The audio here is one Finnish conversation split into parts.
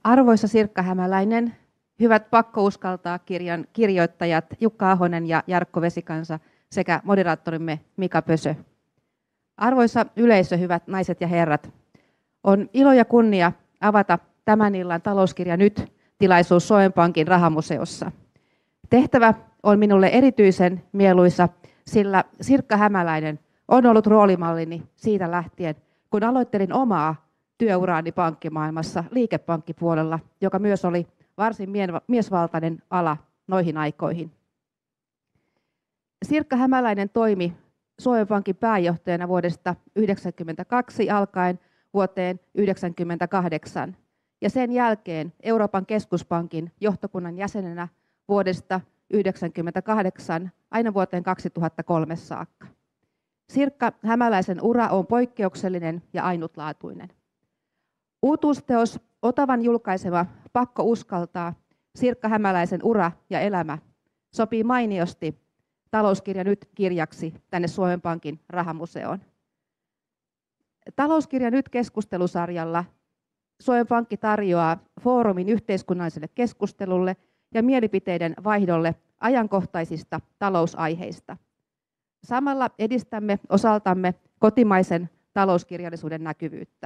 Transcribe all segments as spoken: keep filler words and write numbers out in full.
Arvoisa Sirkka Hämäläinen, hyvät Pakko uskaltaa -kirjan kirjoittajat Jukka Ahonen ja Jarkko Vesikansa sekä moderaattorimme Mika Pösö. Arvoisa yleisö, hyvät naiset ja herrat, on ilo ja kunnia avata tämän illan Talouskirja nyt -tilaisuus Suomen Pankin Rahamuseossa. Tehtävä on minulle erityisen mieluisa, sillä Sirkka Hämäläinen on ollut roolimallini siitä lähtien, kun aloittelin omaa työuraani pankkimaailmassa liikepankkipuolella, joka myös oli varsin miesvaltainen ala noihin aikoihin. Sirkka Hämäläinen toimi Suomen Pankin pääjohtajana vuodesta yhdeksänkymmentäkaksi alkaen vuoteen yhdeksänkymmentäkahdeksan ja sen jälkeen Euroopan keskuspankin johtokunnan jäsenenä vuodesta yhdeksänkymmentäkahdeksan aina vuoteen kaksituhattakolme saakka. Sirkka Hämäläisen ura on poikkeuksellinen ja ainutlaatuinen. Uutuusteos Otavan julkaisema Pakko uskaltaa Sirkka Hämäläisen ura ja elämä sopii mainiosti Talouskirja nyt -kirjaksi tänne Suomen Pankin Rahamuseoon. Talouskirja nyt -keskustelusarjalla Suomen Pankki tarjoaa foorumin yhteiskunnalliselle keskustelulle ja mielipiteiden vaihdolle ajankohtaisista talousaiheista. Samalla edistämme osaltamme kotimaisen talouskirjallisuuden näkyvyyttä.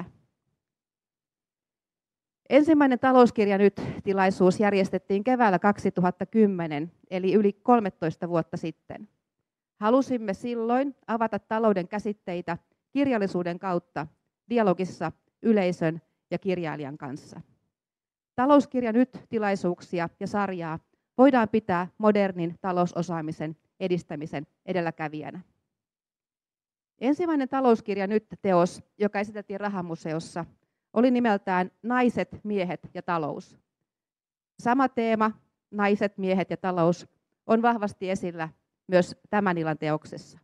Ensimmäinen Talouskirja nyt -tilaisuus järjestettiin keväällä kaksituhattakymmenen, eli yli kolmetoista vuotta sitten. Halusimme silloin avata talouden käsitteitä kirjallisuuden kautta dialogissa yleisön ja kirjailijan kanssa. Talouskirja nyt -tilaisuuksia ja sarjaa voidaan pitää modernin talousosaamisen edistämisen edelläkävijänä. Ensimmäinen Talouskirja nyt -teos, joka esiteltiin Rahamuseossa, oli nimeltään Naiset, miehet ja talous. Sama teema, naiset, miehet ja talous, on vahvasti esillä myös tämän illan teoksessa.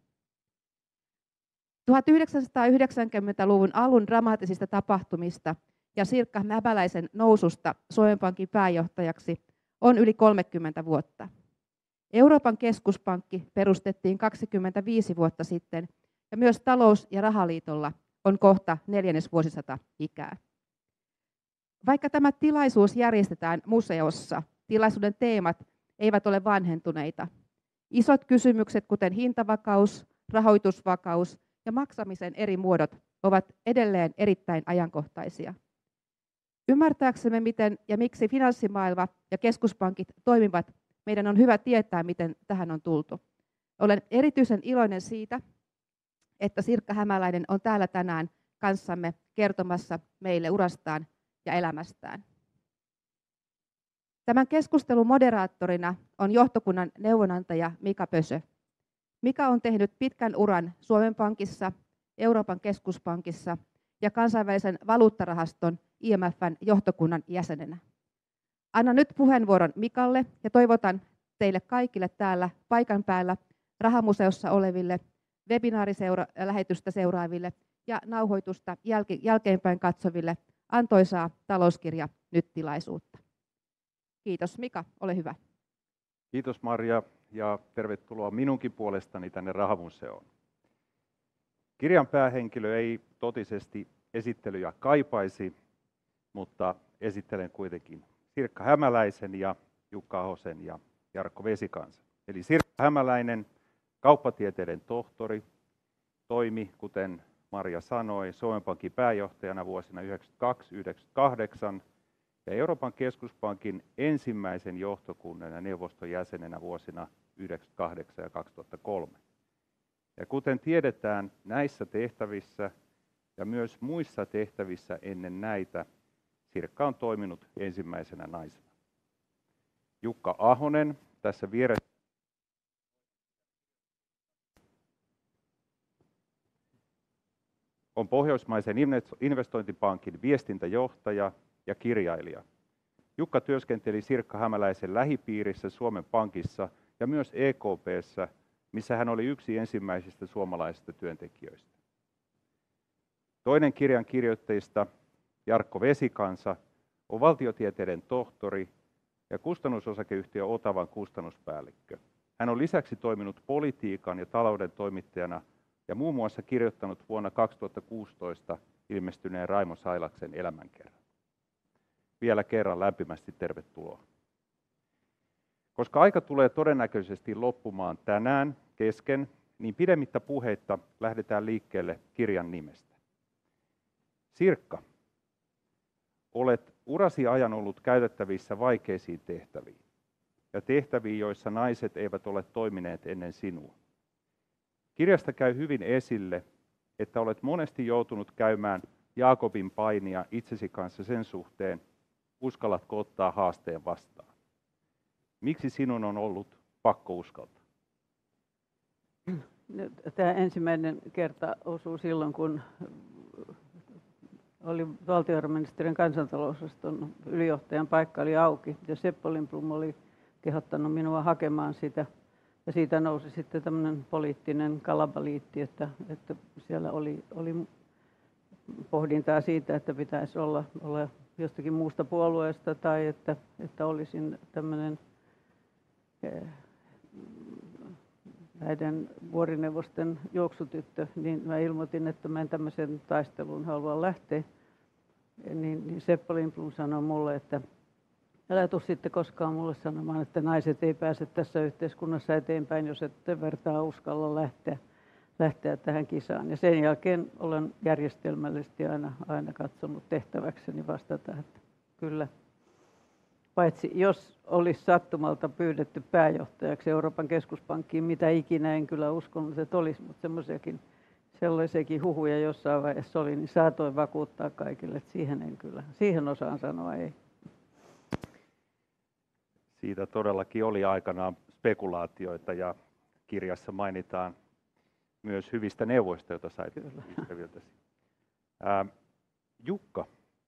tuhatyhdeksänsataayhdeksänkymmentäluvun alun dramaattisista tapahtumista ja Sirkka Hämäläisen noususta Suomen Pankin pääjohtajaksi on yli kolmekymmentä vuotta. Euroopan keskuspankki perustettiin kaksikymmentäviisi vuotta sitten ja myös talous- ja rahaliitolla on kohta neljännesvuosisata ikää. Vaikka tämä tilaisuus järjestetään museossa, tilaisuuden teemat eivät ole vanhentuneita. Isot kysymykset, kuten hintavakaus, rahoitusvakaus ja maksamisen eri muodot, ovat edelleen erittäin ajankohtaisia. Ymmärtääksemme, miten ja miksi finanssimaailma ja keskuspankit toimivat, meidän on hyvä tietää, miten tähän on tultu. Olen erityisen iloinen siitä, että Sirkka Hämäläinen on täällä tänään kanssamme kertomassa meille urastaan ja elämästään. Tämän keskustelun moderaattorina on johtokunnan neuvonantaja Mika Pösö. Mika on tehnyt pitkän uran Suomen Pankissa, Euroopan keskuspankissa ja kansainvälisen valuuttarahaston I M F:n johtokunnan jäsenenä. Annan nyt puheenvuoron Mikalle ja toivotan teille kaikille täällä paikan päällä Rahamuseossa oleville, webinaarilähetystä seuraaville ja nauhoitusta jälke- jälkeenpäin katsoville antoisaa Talouskirja nyt -tilaisuutta. Kiitos. Mika, ole hyvä. Kiitos Marja ja tervetuloa minunkin puolestani tänne Rahamuseoon. Kirjan päähenkilö ei totisesti esittelyjä kaipaisi, mutta esittelen kuitenkin Sirkka Hämäläisen ja Jukka Ahosen ja Jarkko Vesikansa. Eli Sirkka Hämäläinen, kauppatieteiden tohtori, toimi, kuten Marja sanoi, Suomen Pankin pääjohtajana vuosina yhdeksänkymmentäkaksi yhdeksänkymmentäkahdeksan ja Euroopan keskuspankin ensimmäisen johtokunnan ja neuvoston jäsenenä vuosina yhdeksänkymmentäkahdeksan ja kaksituhattakolme. Ja kuten tiedetään, näissä tehtävissä ja myös muissa tehtävissä ennen näitä Sirkka on toiminut ensimmäisenä naisena. Jukka Ahonen tässä vieressä on Pohjoismaisen investointipankin viestintäjohtaja ja kirjailija. Jukka työskenteli Sirkka Hämäläisen lähipiirissä Suomen Pankissa ja myös E K P:ssä, missä hän oli yksi ensimmäisistä suomalaisista työntekijöistä. Toinen kirjan kirjoittajista, Jarkko Vesikansa, on valtiotieteiden tohtori ja kustannusosakeyhtiö Otavan kustannuspäällikkö. Hän on lisäksi toiminut politiikan ja talouden toimittajana ja muun muassa kirjoittanut vuonna kaksituhattakuusitoista ilmestyneen Raimo Sailaksen elämänkerran. vielä kerran lämpimästi tervetuloa. Koska aika tulee todennäköisesti loppumaan tänään kesken, niin pidemmittä puheitta lähdetään liikkeelle kirjan nimestä. Sirkka, olet urasi ajan ollut käytettävissä vaikeisiin tehtäviin ja tehtäviin, joissa naiset eivät ole toimineet ennen sinua. Kirjasta käy hyvin esille, että olet monesti joutunut käymään Jaakobin painia itsesi kanssa sen suhteen, uskallatko ottaa haasteen vastaan. Miksi sinun on ollut pakko uskaltaa? Tämä ensimmäinen kerta osuu silloin, kun oli valtiovarainministeriön kansantalousosaston ylijohtajan paikka oli auki ja Seppo Lindblom oli kehottanut minua hakemaan sitä. Ja siitä nousi sitten tämmöinen poliittinen kalabaliitti, että, että siellä oli, oli pohdintaa siitä, että pitäisi olla, olla jostakin muusta puolueesta tai että, että olisin tämmöinen näiden vuorineuvosten juoksutyttö, niin mä ilmoitin, että mä en tämmöisen taisteluun halua lähteä. Niin, niin Seppo Lindblom sanoi mulle, että älä tule sitten koskaan mulle sanomaan, että naiset ei pääse tässä yhteiskunnassa eteenpäin, jos ette vertaa uskalla lähteä, lähteä tähän kisaan. Ja sen jälkeen olen järjestelmällisesti aina, aina katsonut tehtäväkseni vastata, että kyllä. Paitsi jos olisi sattumalta pyydetty pääjohtajaksi Euroopan keskuspankkiin, mitä ikinä en kyllä uskonut, että olisi, mutta semmoisiakin sellaisiakin huhuja jossain vaiheessa oli, niin saatoin vakuuttaa kaikille, että siihen en kyllä, siihen osaan sanoa ei. Siitä todellakin oli aikanaan spekulaatioita ja kirjassa mainitaan myös hyvistä neuvoista, joita sait ystäviltäsi. Ää, Jukka,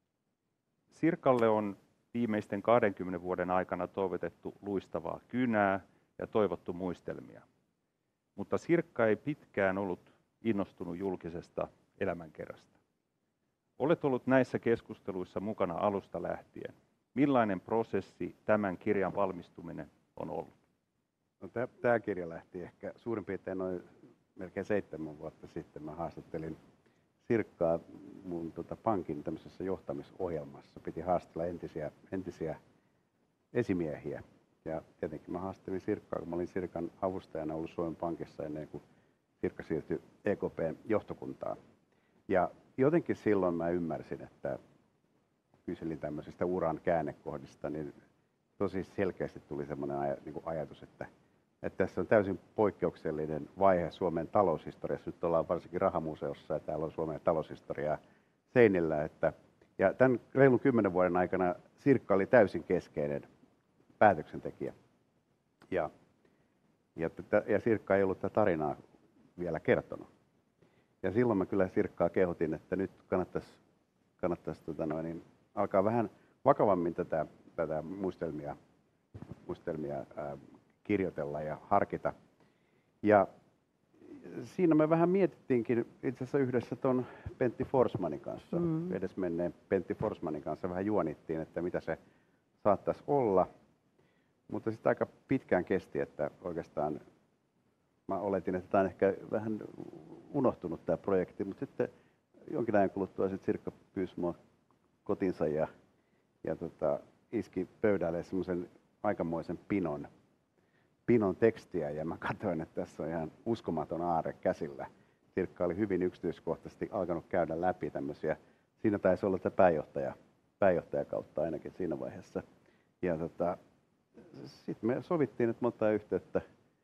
Sirkalle on viimeisten kahdenkymmenen vuoden aikana toivotettu luistavaa kynää ja toivottu muistelmia. Mutta Sirkka ei pitkään ollut innostunut julkisesta elämänkerrasta. Olet ollut näissä keskusteluissa mukana alusta lähtien. Millainen prosessi tämän kirjan valmistuminen on ollut? No, tämä kirja lähti ehkä suurin piirtein noin melkein seitsemän vuotta sitten. Mä haastattelin Sirkkaa mun tota, pankin tämmöisessä johtamisohjelmassa. Piti haastatella entisiä, entisiä esimiehiä. Ja tietenkin mä haastattelin Sirkkaa, kun mä olin Sirkan avustajana ollut Suomen Pankissa ennen kuin Sirkka siirtyi E K P:n johtokuntaan. Ja jotenkin silloin mä ymmärsin, että kyselin tämmöisestä uran käännekohdista, niin tosi selkeästi tuli semmoinen aj- niin kuin ajatus, että, että tässä on täysin poikkeuksellinen vaihe Suomen taloushistoriassa. Nyt ollaan varsinkin Rahamuseossa ja täällä on Suomen taloushistoriaa seinillä. Että, ja tämän reilun kymmenen vuoden aikana Sirkka oli täysin keskeinen päätöksentekijä. Ja, ja, ja Sirkka ei ollut tätä tarinaa vielä kertonut. Ja silloin mä kyllä Sirkkaa kehotin, että nyt kannattaisi, kannattaisi tota noin, niin alkaa vähän vakavammin tätä, tätä muistelmia, muistelmia ää, kirjoitella ja harkita. Ja siinä me vähän mietittiinkin itse asiassa yhdessä tuon Pentti Forsmanin kanssa, mm. edesmenneen Pentti Forsmanin kanssa vähän juonittiin, että mitä se saattaisi olla. Mutta sitten aika pitkään kesti, että oikeastaan mä oletin, että tämä on ehkä vähän unohtunut tämä projekti, mutta sitten jonkin ajan kuluttua sitten Sirkka pyysi mua kotinsa ja, ja tota, iski pöydälle semmoisen aikamoisen pinon, pinon tekstiä ja mä katsoin, että tässä on ihan uskomaton aarre käsillä. Sirkka oli hyvin yksityiskohtaisesti alkanut käydä läpi tämmöisiä. Siinä taisi olla tämä pääjohtaja, pääjohtaja kautta ainakin siinä vaiheessa. Ja tota, sitten me sovittiin, että me ottaa yhteyttä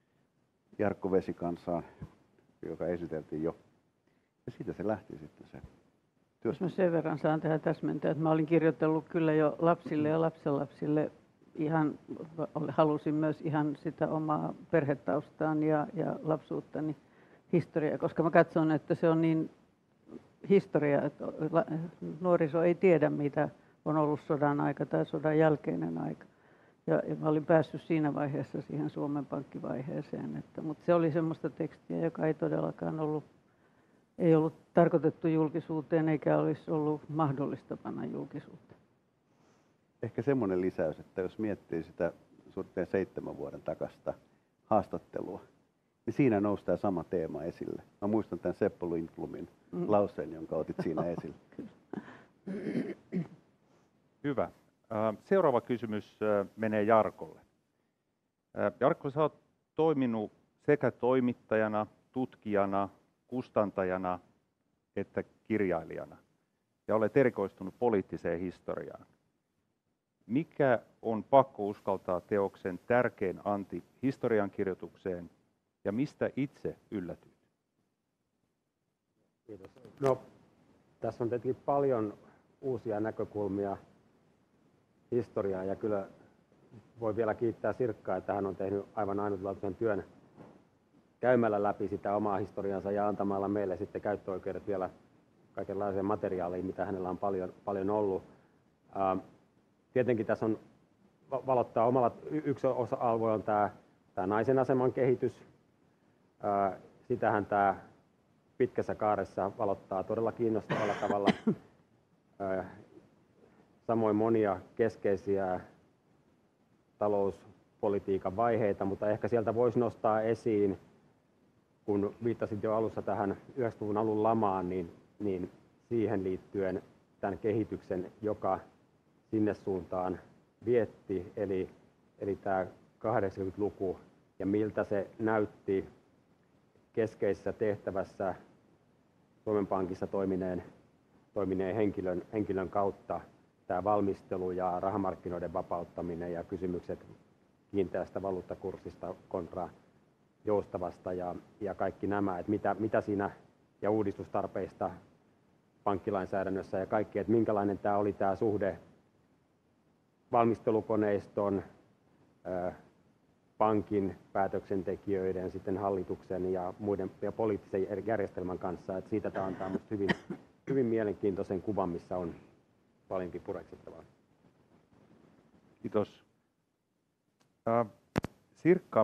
Jarkko Vesikansaan, joka esiteltiin jo. Ja siitä se lähti sitten se. Jos mä sen verran saan tähän täsmentää, että mä olin kirjoitellut kyllä jo lapsille ja lapsenlapsille ihan, halusin myös ihan sitä omaa perhetaustaan ja, ja lapsuuttani historiaa, koska mä katson, että se on niin historia, että nuoriso ei tiedä, mitä on ollut sodan aika tai sodan jälkeinen aika. Ja, ja mä olin päässyt siinä vaiheessa siihen Suomen pankkivaiheeseen, että, mutta se oli semmoista tekstiä, joka ei todellakaan ollut Ei ollut tarkoitettu julkisuuteen eikä olisi ollut mahdollista panna julkisuuteen. Ehkä semmoinen lisäys, että jos miettii sitä suunnilleen seitsemän vuoden takasta haastattelua, niin siinä nousi tämä sama teema esille. Mä muistan tämän Seppo Lindblomin mm. lauseen, jonka otit siinä esille. Hyvä. Seuraava kysymys menee Jarkolle. Jarkko, sä oot toiminut sekä toimittajana, tutkijana, kustantajana että kirjailijana ja olet erikoistunut poliittiseen historiaan. Mikä on pakko uskaltaa teoksen tärkein anti historiankirjoitukseen ja mistä itse yllätyt? Kiitos. No, tässä on tietenkin paljon uusia näkökulmia historiaan ja kyllä voi vielä kiittää Sirkkaa, että hän on tehnyt aivan ainutlaatuisen työn käymällä läpi sitä omaa historiansa ja antamalla meille sitten käyttöoikeudet vielä kaikenlaiseen materiaaliin, mitä hänellä on paljon, paljon ollut. Ää, tietenkin tässä on valottaa omalla, yksi osa-alue on tämä, tämä naisen aseman kehitys. Ää, sitähän tämä pitkässä kaaressa valottaa todella kiinnostavalla tavalla. Ää, samoin monia keskeisiä talouspolitiikan vaiheita, mutta ehkä sieltä voisi nostaa esiin, kun viittasit jo alussa tähän yhdeksänkymmentäluvun alun lamaan, niin, niin siihen liittyen tämän kehityksen, joka sinne suuntaan vietti, eli, eli tämä kahdeksankymmentäluku ja miltä se näytti keskeisessä tehtävässä Suomen Pankissa toimineen, toimineen henkilön, henkilön kautta tämä valmistelu ja rahamarkkinoiden vapauttaminen ja kysymykset kiinteästä valuuttakurssista kontra joustavasta ja, ja kaikki nämä, että mitä, mitä siinä ja uudistustarpeista pankkilainsäädännössä ja kaikki, että minkälainen tämä oli tämä suhde valmistelukoneiston, pankin päätöksentekijöiden, sitten hallituksen ja muiden ja poliittisen järjestelmän kanssa, että siitä tämä antaa minusta hyvin, hyvin mielenkiintoisen kuvan, missä on paljonkin pureksittavaa. Kiitos. Äh, Sirkka,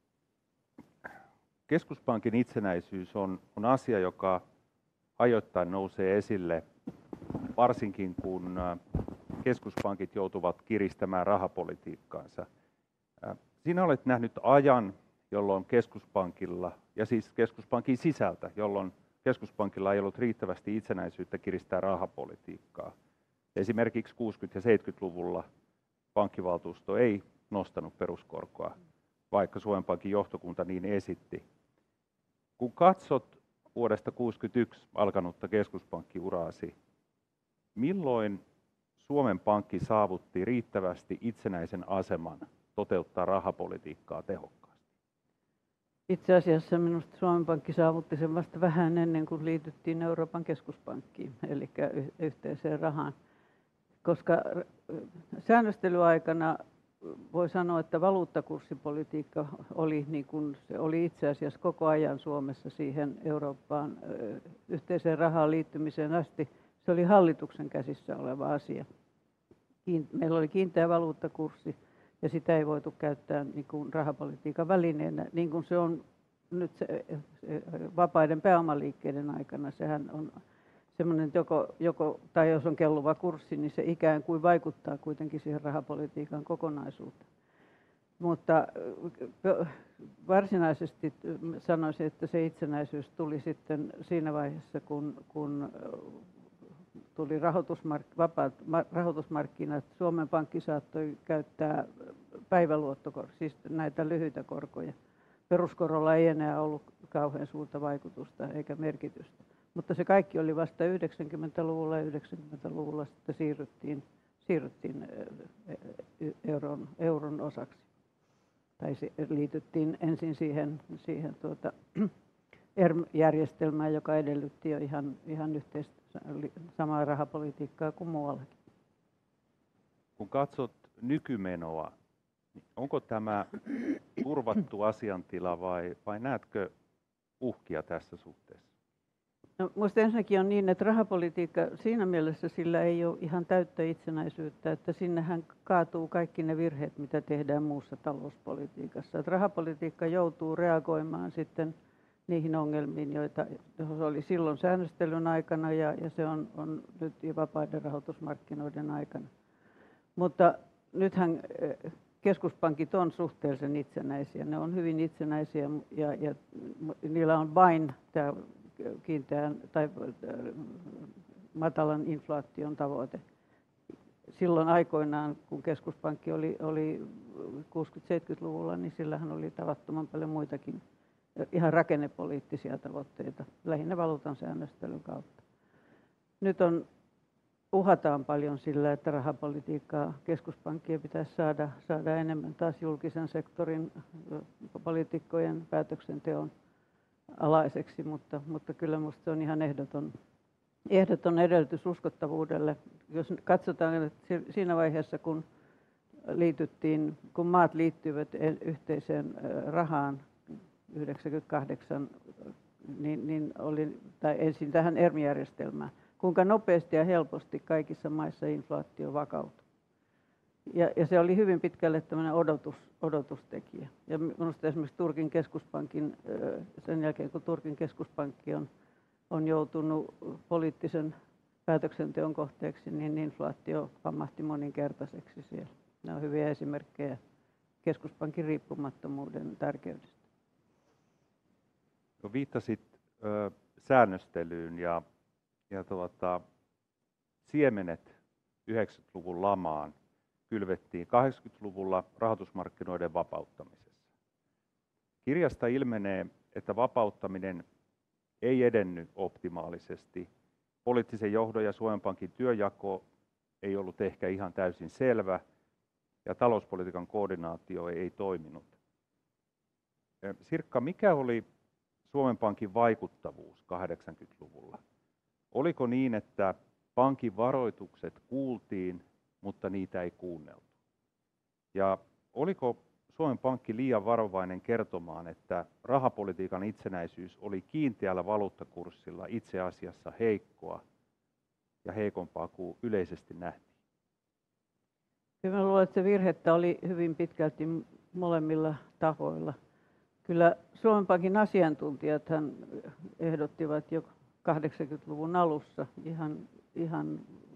keskuspankin itsenäisyys on, on asia, joka ajoittain nousee esille, varsinkin kun keskuspankit joutuvat kiristämään rahapolitiikkaansa. Äh, sinä olet nähnyt ajan, jolloin keskuspankilla, ja siis keskuspankin sisältä, jolloin keskuspankilla ei ollut riittävästi itsenäisyyttä kiristää rahapolitiikkaa. Esimerkiksi kuusikymmentä- ja seitsemänkymmentäluvulla pankkivaltuusto ei nostanut peruskorkoa, vaikka Suomen Pankin johtokunta niin esitti. Kun katsot vuodesta tuhatyhdeksänsataakuusikymmentäyksi alkanutta keskuspankkiuraasi, milloin Suomen Pankki saavutti riittävästi itsenäisen aseman toteuttaa rahapolitiikkaa tehokkaasti? Itse asiassa minusta Suomen Pankki saavutti sen vasta vähän ennen kuin liityttiin Euroopan keskuspankkiin, eli yhteiseen rahaan. Koska säännöstelyaikana voi sanoa, että valuuttakurssipolitiikka oli, niin kuin se oli itse asiassa koko ajan Suomessa siihen Eurooppaan yhteiseen rahaan liittymiseen asti. Se oli hallituksen käsissä oleva asia. Meillä oli kiinteä valuuttakurssi ja sitä ei voitu käyttää niin kuin rahapolitiikan välineenä, niin kuin se on nyt se, se vapaiden pääomaliikkeiden aikana. Sehän on semmoinen, joko, joko, tai jos on kelluva kurssi, niin se ikään kuin vaikuttaa kuitenkin siihen rahapolitiikan kokonaisuuteen. Mutta varsinaisesti sanoisin, että se itsenäisyys tuli sitten siinä vaiheessa, kun, kun tuli rahoitusmark- vapaat rahoitusmarkkinat. Suomen Pankki saattoi käyttää päiväluottokorkoja, siis näitä lyhyitä korkoja. Peruskorolla ei enää ollut kauhean suurta vaikutusta eikä merkitystä. Mutta se kaikki oli vasta yhdeksänkymmentäluvulla ja yhdeksänkymmentäluvulla sitten siirryttiin, siirryttiin euron, euron osaksi. Tai liityttiin ensin siihen, siihen tuota, E R M-järjestelmään, joka edellytti jo ihan, ihan yhteistä samaa rahapolitiikkaa kuin muuallakin. Kun katsot nykymenoa, niin onko tämä turvattu asiantila vai, vai näetkö uhkia tässä suhteessa? No, minusta ensinnäkin on niin, että rahapolitiikka siinä mielessä sillä ei ole ihan täyttä itsenäisyyttä, että sinnehän kaatuu kaikki ne virheet, mitä tehdään muussa talouspolitiikassa. Että rahapolitiikka joutuu reagoimaan sitten niihin ongelmiin, joita se oli silloin säännöstelyn aikana ja, ja se on, on nyt jo vapaiden rahoitusmarkkinoiden aikana. Mutta nythän keskuspankit on suhteellisen itsenäisiä. Ne on hyvin itsenäisiä ja, ja niillä on vain tämä kiinteän tai matalan inflaation tavoite. silloin aikoinaan, kun keskuspankki oli, oli kuusikymmentä-seitsemänkymmentäluvulla, niin sillähän oli tavattoman paljon muitakin ihan rakennepoliittisia tavoitteita, lähinnä valuutan säännöstelyn kautta. Nyt on, uhataan paljon sillä, että rahapolitiikkaa keskuspankkien pitäisi saada, saada enemmän taas julkisen sektorin poliitikkojen päätöksenteon alaiseksi, mutta, mutta kyllä minusta se on ihan ehdoton, ehdoton edellytys uskottavuudelle. Jos katsotaan, että siinä vaiheessa, kun liityttiin, kun maat liittyivät yhteiseen rahaan yhdeksänkymmentäkahdeksan, niin, niin oli, tai ensin tähän E R M-järjestelmään, kuinka nopeasti ja helposti kaikissa maissa inflaatio vakautui. Ja, ja se oli hyvin pitkälle tämmöinen odotus, odotustekijä. Ja minusta esimerkiksi Turkin keskuspankin, sen jälkeen kun Turkin keskuspankki on, on joutunut poliittisen päätöksenteon kohteeksi, niin inflaatio pamahti moninkertaiseksi siellä. Nämä on hyviä esimerkkejä keskuspankin riippumattomuuden tärkeydestä. No, viittasit ö, säännöstelyyn ja, ja tuota, siemenet yhdeksänkymmentäluvun lamaan kylvettiin kahdeksankymmentäluvulla rahoitusmarkkinoiden vapauttamisessa. Kirjasta ilmenee, että vapauttaminen ei edennyt optimaalisesti. Poliittisen johdon ja Suomen Pankin työnjako ei ollut ehkä ihan täysin selvä ja talouspolitiikan koordinaatio ei toiminut. Sirkka, mikä oli Suomen Pankin vaikuttavuus kahdeksankymmentäluvulla? Oliko niin, että pankin varoitukset kuultiin, mutta niitä ei kuunneltu? Ja oliko Suomen Pankki liian varovainen kertomaan, että rahapolitiikan itsenäisyys oli kiinteällä valuuttakurssilla itse asiassa heikkoa ja heikompaa kuin yleisesti nähtiin? Kyllä mä luulen, että se virhettä oli hyvin pitkälti molemmilla tahoilla. Kyllä Suomen Pankin asiantuntijat hän ehdottivat jo kahdeksankymmentäluvun alussa, ihan, ihan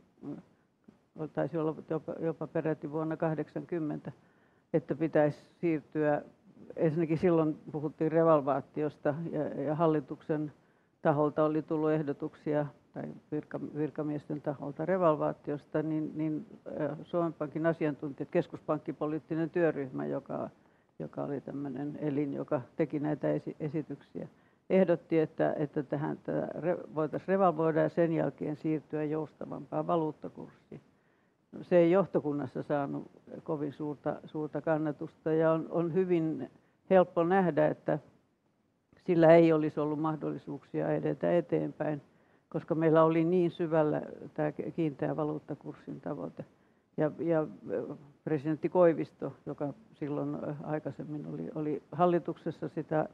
taisi olla jopa, jopa peräti vuonna kahdeksankymmentä, että pitäisi siirtyä, ensinnäkin silloin puhuttiin revalvaatiosta ja, ja hallituksen taholta oli tullut ehdotuksia tai virka, virkamiesten taholta revalvaatiosta, niin, niin Suomen Pankin asiantuntijat, keskuspankkipoliittinen työryhmä, joka, joka oli tämmöinen elin, joka teki näitä esi, esityksiä, ehdotti, että, että tähän re, voitaisiin revalvoida ja sen jälkeen siirtyä joustavampaan valuuttakurssiin. Se ei johtokunnassa saanut kovin suurta, suurta kannatusta ja on, on hyvin helppo nähdä, että sillä ei olisi ollut mahdollisuuksia edetä eteenpäin, koska meillä oli niin syvällä tämä kiinteä valuuttakurssin tavoite. Ja, ja presidentti Koivisto, joka silloin aikaisemmin oli, oli hallituksessa sitä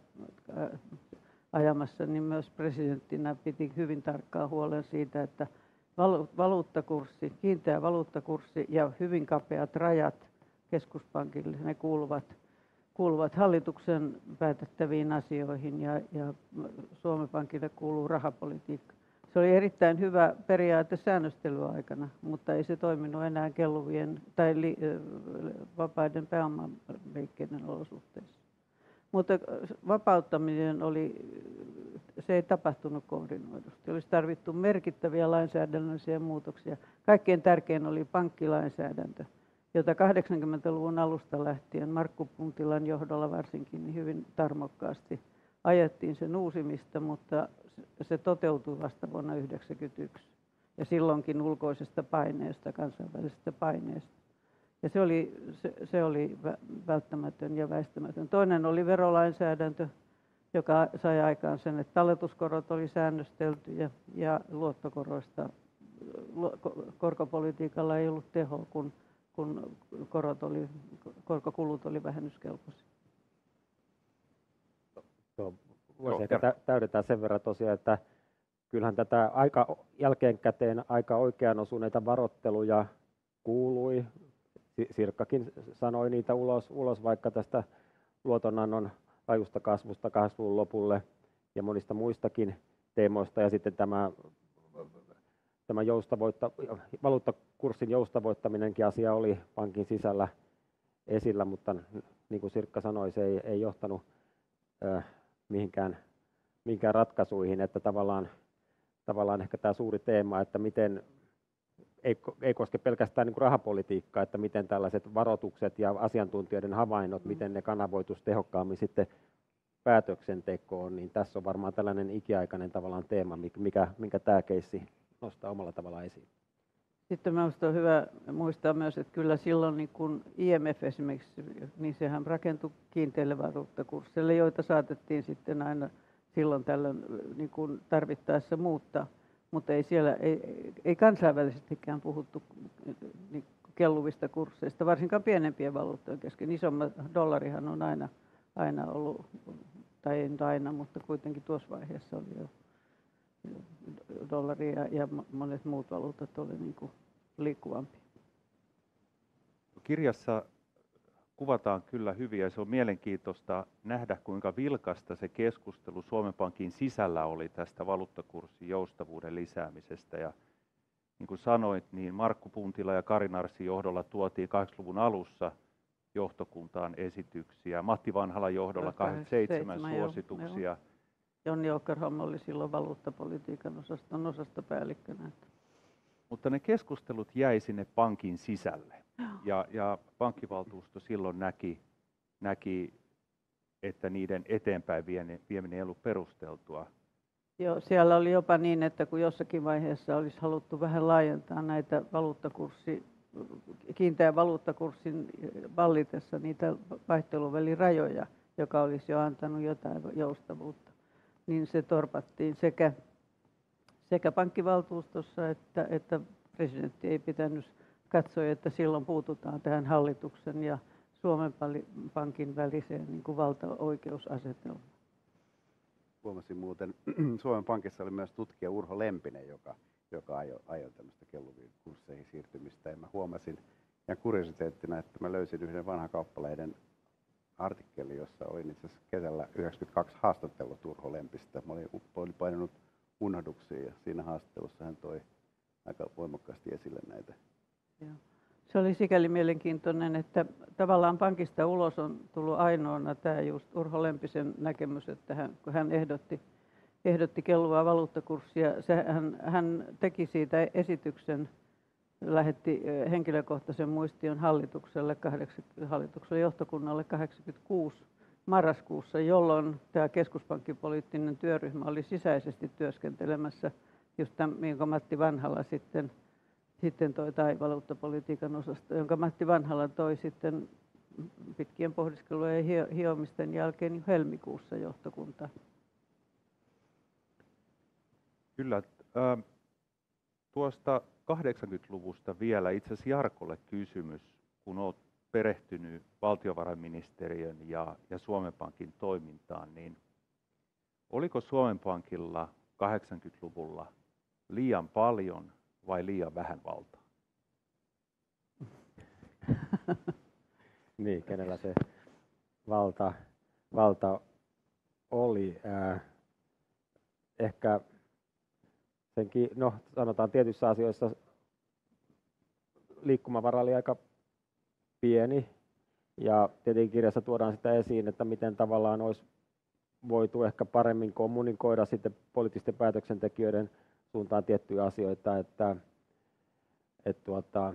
ajamassa, niin myös presidenttinä piti hyvin tarkkaa huolen siitä, että valuuttakurssi, kiinteä valuuttakurssi ja hyvin kapeat rajat keskuspankille, ne kuuluvat, kuuluvat hallituksen päätettäviin asioihin ja, ja Suomen Pankille kuuluu rahapolitiikka. Se oli erittäin hyvä periaate säännöstelyaikana, mutta ei se toiminut enää kelluvien tai li, vapaiden pääomaliikkeiden olosuhteissa. Mutta vapauttaminen oli, se ei tapahtunut koordinoidusti. Olisi tarvittu merkittäviä lainsäädännöllisiä muutoksia. Kaikkein tärkein oli pankkilainsäädäntö, jota kahdeksankymmentäluvun alusta lähtien Markku Puntilan johdolla varsinkin niin hyvin tarmokkaasti ajettiin sen uusimista, mutta se toteutui vasta vuonna yhdeksänkymmentäyksi. Ja silloinkin ulkoisesta paineesta, kansainvälisestä paineesta. Ja se oli, se, se oli välttämätön ja väistämätön. Toinen oli verolainsäädäntö, joka sai aikaan sen, että talletuskorot oli säännösteltyjä ja luottokoroista, korkopolitiikalla ei ollut tehoa, kun, kun korot oli, korkokulut oli vähennyskelpoisia. Voisi ehkä täydentää sen verran tosiaan, että kyllähän tätä aika jälkeenkäteen aika oikean osuneita varoitteluja kuului. Sirkkakin sanoi niitä ulos, ulos vaikka tästä luotonannon rajusta kasvusta kahdeksankymmentäluvun lopulle ja monista muistakin teemoista. Ja sitten tämä, tämä joustavoitta, valuuttakurssin joustavoittaminenkin asia oli pankin sisällä esillä, mutta niin kuin Sirkka sanoi, se ei, ei johtanut äh, mihinkään, mihinkään ratkaisuihin, että tavallaan, tavallaan ehkä tämä suuri teema, että miten ei, ei koske pelkästään niin kuin rahapolitiikkaa, että miten tällaiset varoitukset ja asiantuntijoiden havainnot, mm. miten ne kanavoituisi tehokkaammin sitten päätöksentekoon, niin tässä on varmaan tällainen ikiaikainen tavallaan teema, mikä, minkä tämä keissi nostaa omalla tavallaan esiin. Sitten minusta on hyvä muistaa myös, että kyllä silloin niin kun I M F esimerkiksi, niin sehän rakentui kiinteille valuuttakursseille, joita saatettiin sitten aina silloin tällöin niin kun tarvittaessa muuttaa. Mutta ei siellä, ei, ei kansainvälisestikään puhuttu niin kelluvista kursseista, varsinkaan pienempien valuuttojen kesken. Isommat dollarihan on aina, aina ollut, tai ei nyt aina, mutta kuitenkin tuossa vaiheessa oli jo dollari ja, ja monet muut valuutat oli niin kuin liikkuvampia. Kirjassa kuvataan kyllä hyvin ja se on mielenkiintoista nähdä, kuinka vilkasta se keskustelu Suomen Pankin sisällä oli tästä valuuttakurssin joustavuuden lisäämisestä. Ja niin kuin sanoit, niin Markku Puntila ja Kari Narsin johdolla tuotiin kahdeksankymmentäluvun alussa johtokuntaan esityksiä. Matti Vanhalan johdolla kahdeksankymmentäseitsemän suosituksia. Jonni Åkerholm oli silloin valuuttapolitiikan osaston osastopäällikkönä. Mutta ne keskustelut jäi sinne pankin sisälle. Ja, ja pankkivaltuusto silloin näki, näki, että niiden eteenpäin vieminen ei ollut perusteltua. Joo, siellä oli jopa niin, että kun jossakin vaiheessa olisi haluttu vähän laajentaa näitä valuuttakurssi, kiinteän valuuttakurssin vallitessa niitä vaihteluvälirajoja, joka olisi jo antanut jotain joustavuutta, niin se torpattiin sekä, sekä pankkivaltuustossa että, että presidentti ei pitänyt. Katsoi, että silloin puututaan tähän hallituksen ja Suomen Pankin väliseen niin kuin valtaoikeusasetelmaan. Huomasin muuten, Suomen Pankissa oli myös tutkija Urho Lempinen, joka, joka ajoi, ajoi tämmöistä kelluviin kursseihin siirtymistä. Ja mä huomasin ja kuriositeettina, että mä löysin yhden vanhan kauppalehden artikkelin, jossa oli itse asiassa kesällä yhdeksänkymmentäkaksi haastattelua Urho Lempistä. Mä olin, olin painanut unohduksiin ja siinä haastattelussa hän toi aika voimakkaasti esille näitä. Joo. Se oli sikäli mielenkiintoinen, että tavallaan pankista ulos on tullut ainoana tämä just Urho Lempisen näkemys, että hän, kun hän ehdotti, ehdotti kelluvaa valuuttakurssia, se, hän, hän teki siitä esityksen, lähetti henkilökohtaisen muistion hallitukselle, hallitukselle johtokunnalle kahdeksankymmentäkuusi marraskuussa, jolloin tämä keskuspankkipoliittinen työryhmä oli sisäisesti työskentelemässä, just tämän, jonka Matti Vanhala sitten Sitten toi tai valuuttapolitiikan osasto, jonka Matti Vanhala toi sitten pitkien pohdiskelujen ja hiomisten jälkeen niin helmikuussa johtokunta. Kyllä. Äh, tuosta kahdeksankymmentäluvusta vielä itse asiassa Jarkolle kysymys, kun olet perehtynyt valtiovarainministeriön ja, ja Suomen Pankin toimintaan, niin oliko Suomen Pankilla kahdeksankymmentäluvulla liian paljon vai liian vähän valtaa? Niin, kenellä se valta, valta oli. Äh, ehkä senkin, no sanotaan tietyissä asioissa liikkumavara oli aika pieni. Ja tietenkin kirjassa tuodaan sitä esiin, että miten tavallaan olisi voitu ehkä paremmin kommunikoida sitten poliittisten päätöksentekijöiden suuntaan tiettyjä asioita, että, että tuota,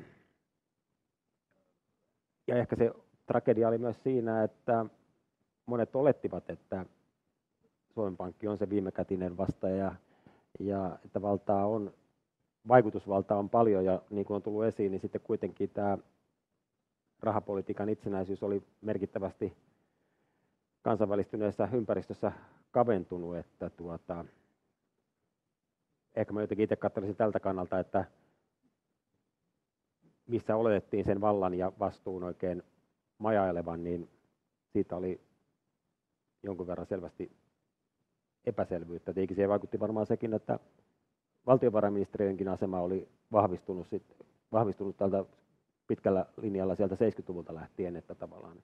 ja ehkä se tragedia oli myös siinä, että monet olettivat, että Suomen Pankki on se viimekätinen vastaaja ja että valtaa on, vaikutusvaltaa on paljon ja niin kuin on tullut esiin, niin sitten kuitenkin tämä rahapolitiikan itsenäisyys oli merkittävästi kansainvälistyneessä ympäristössä kaventunut, että tuota, ehkä mä jotenkin itse katselisin tältä kannalta, että missä oletettiin sen vallan ja vastuun oikein majailevan, niin siitä oli jonkun verran selvästi epäselvyyttä. Tietenkin siihen vaikutti varmaan sekin, että valtiovarainministeriönkin asema oli vahvistunut, sit, vahvistunut tältä pitkällä linjalla sieltä seitsemänkymmentäluvulta lähtien, että tavallaan.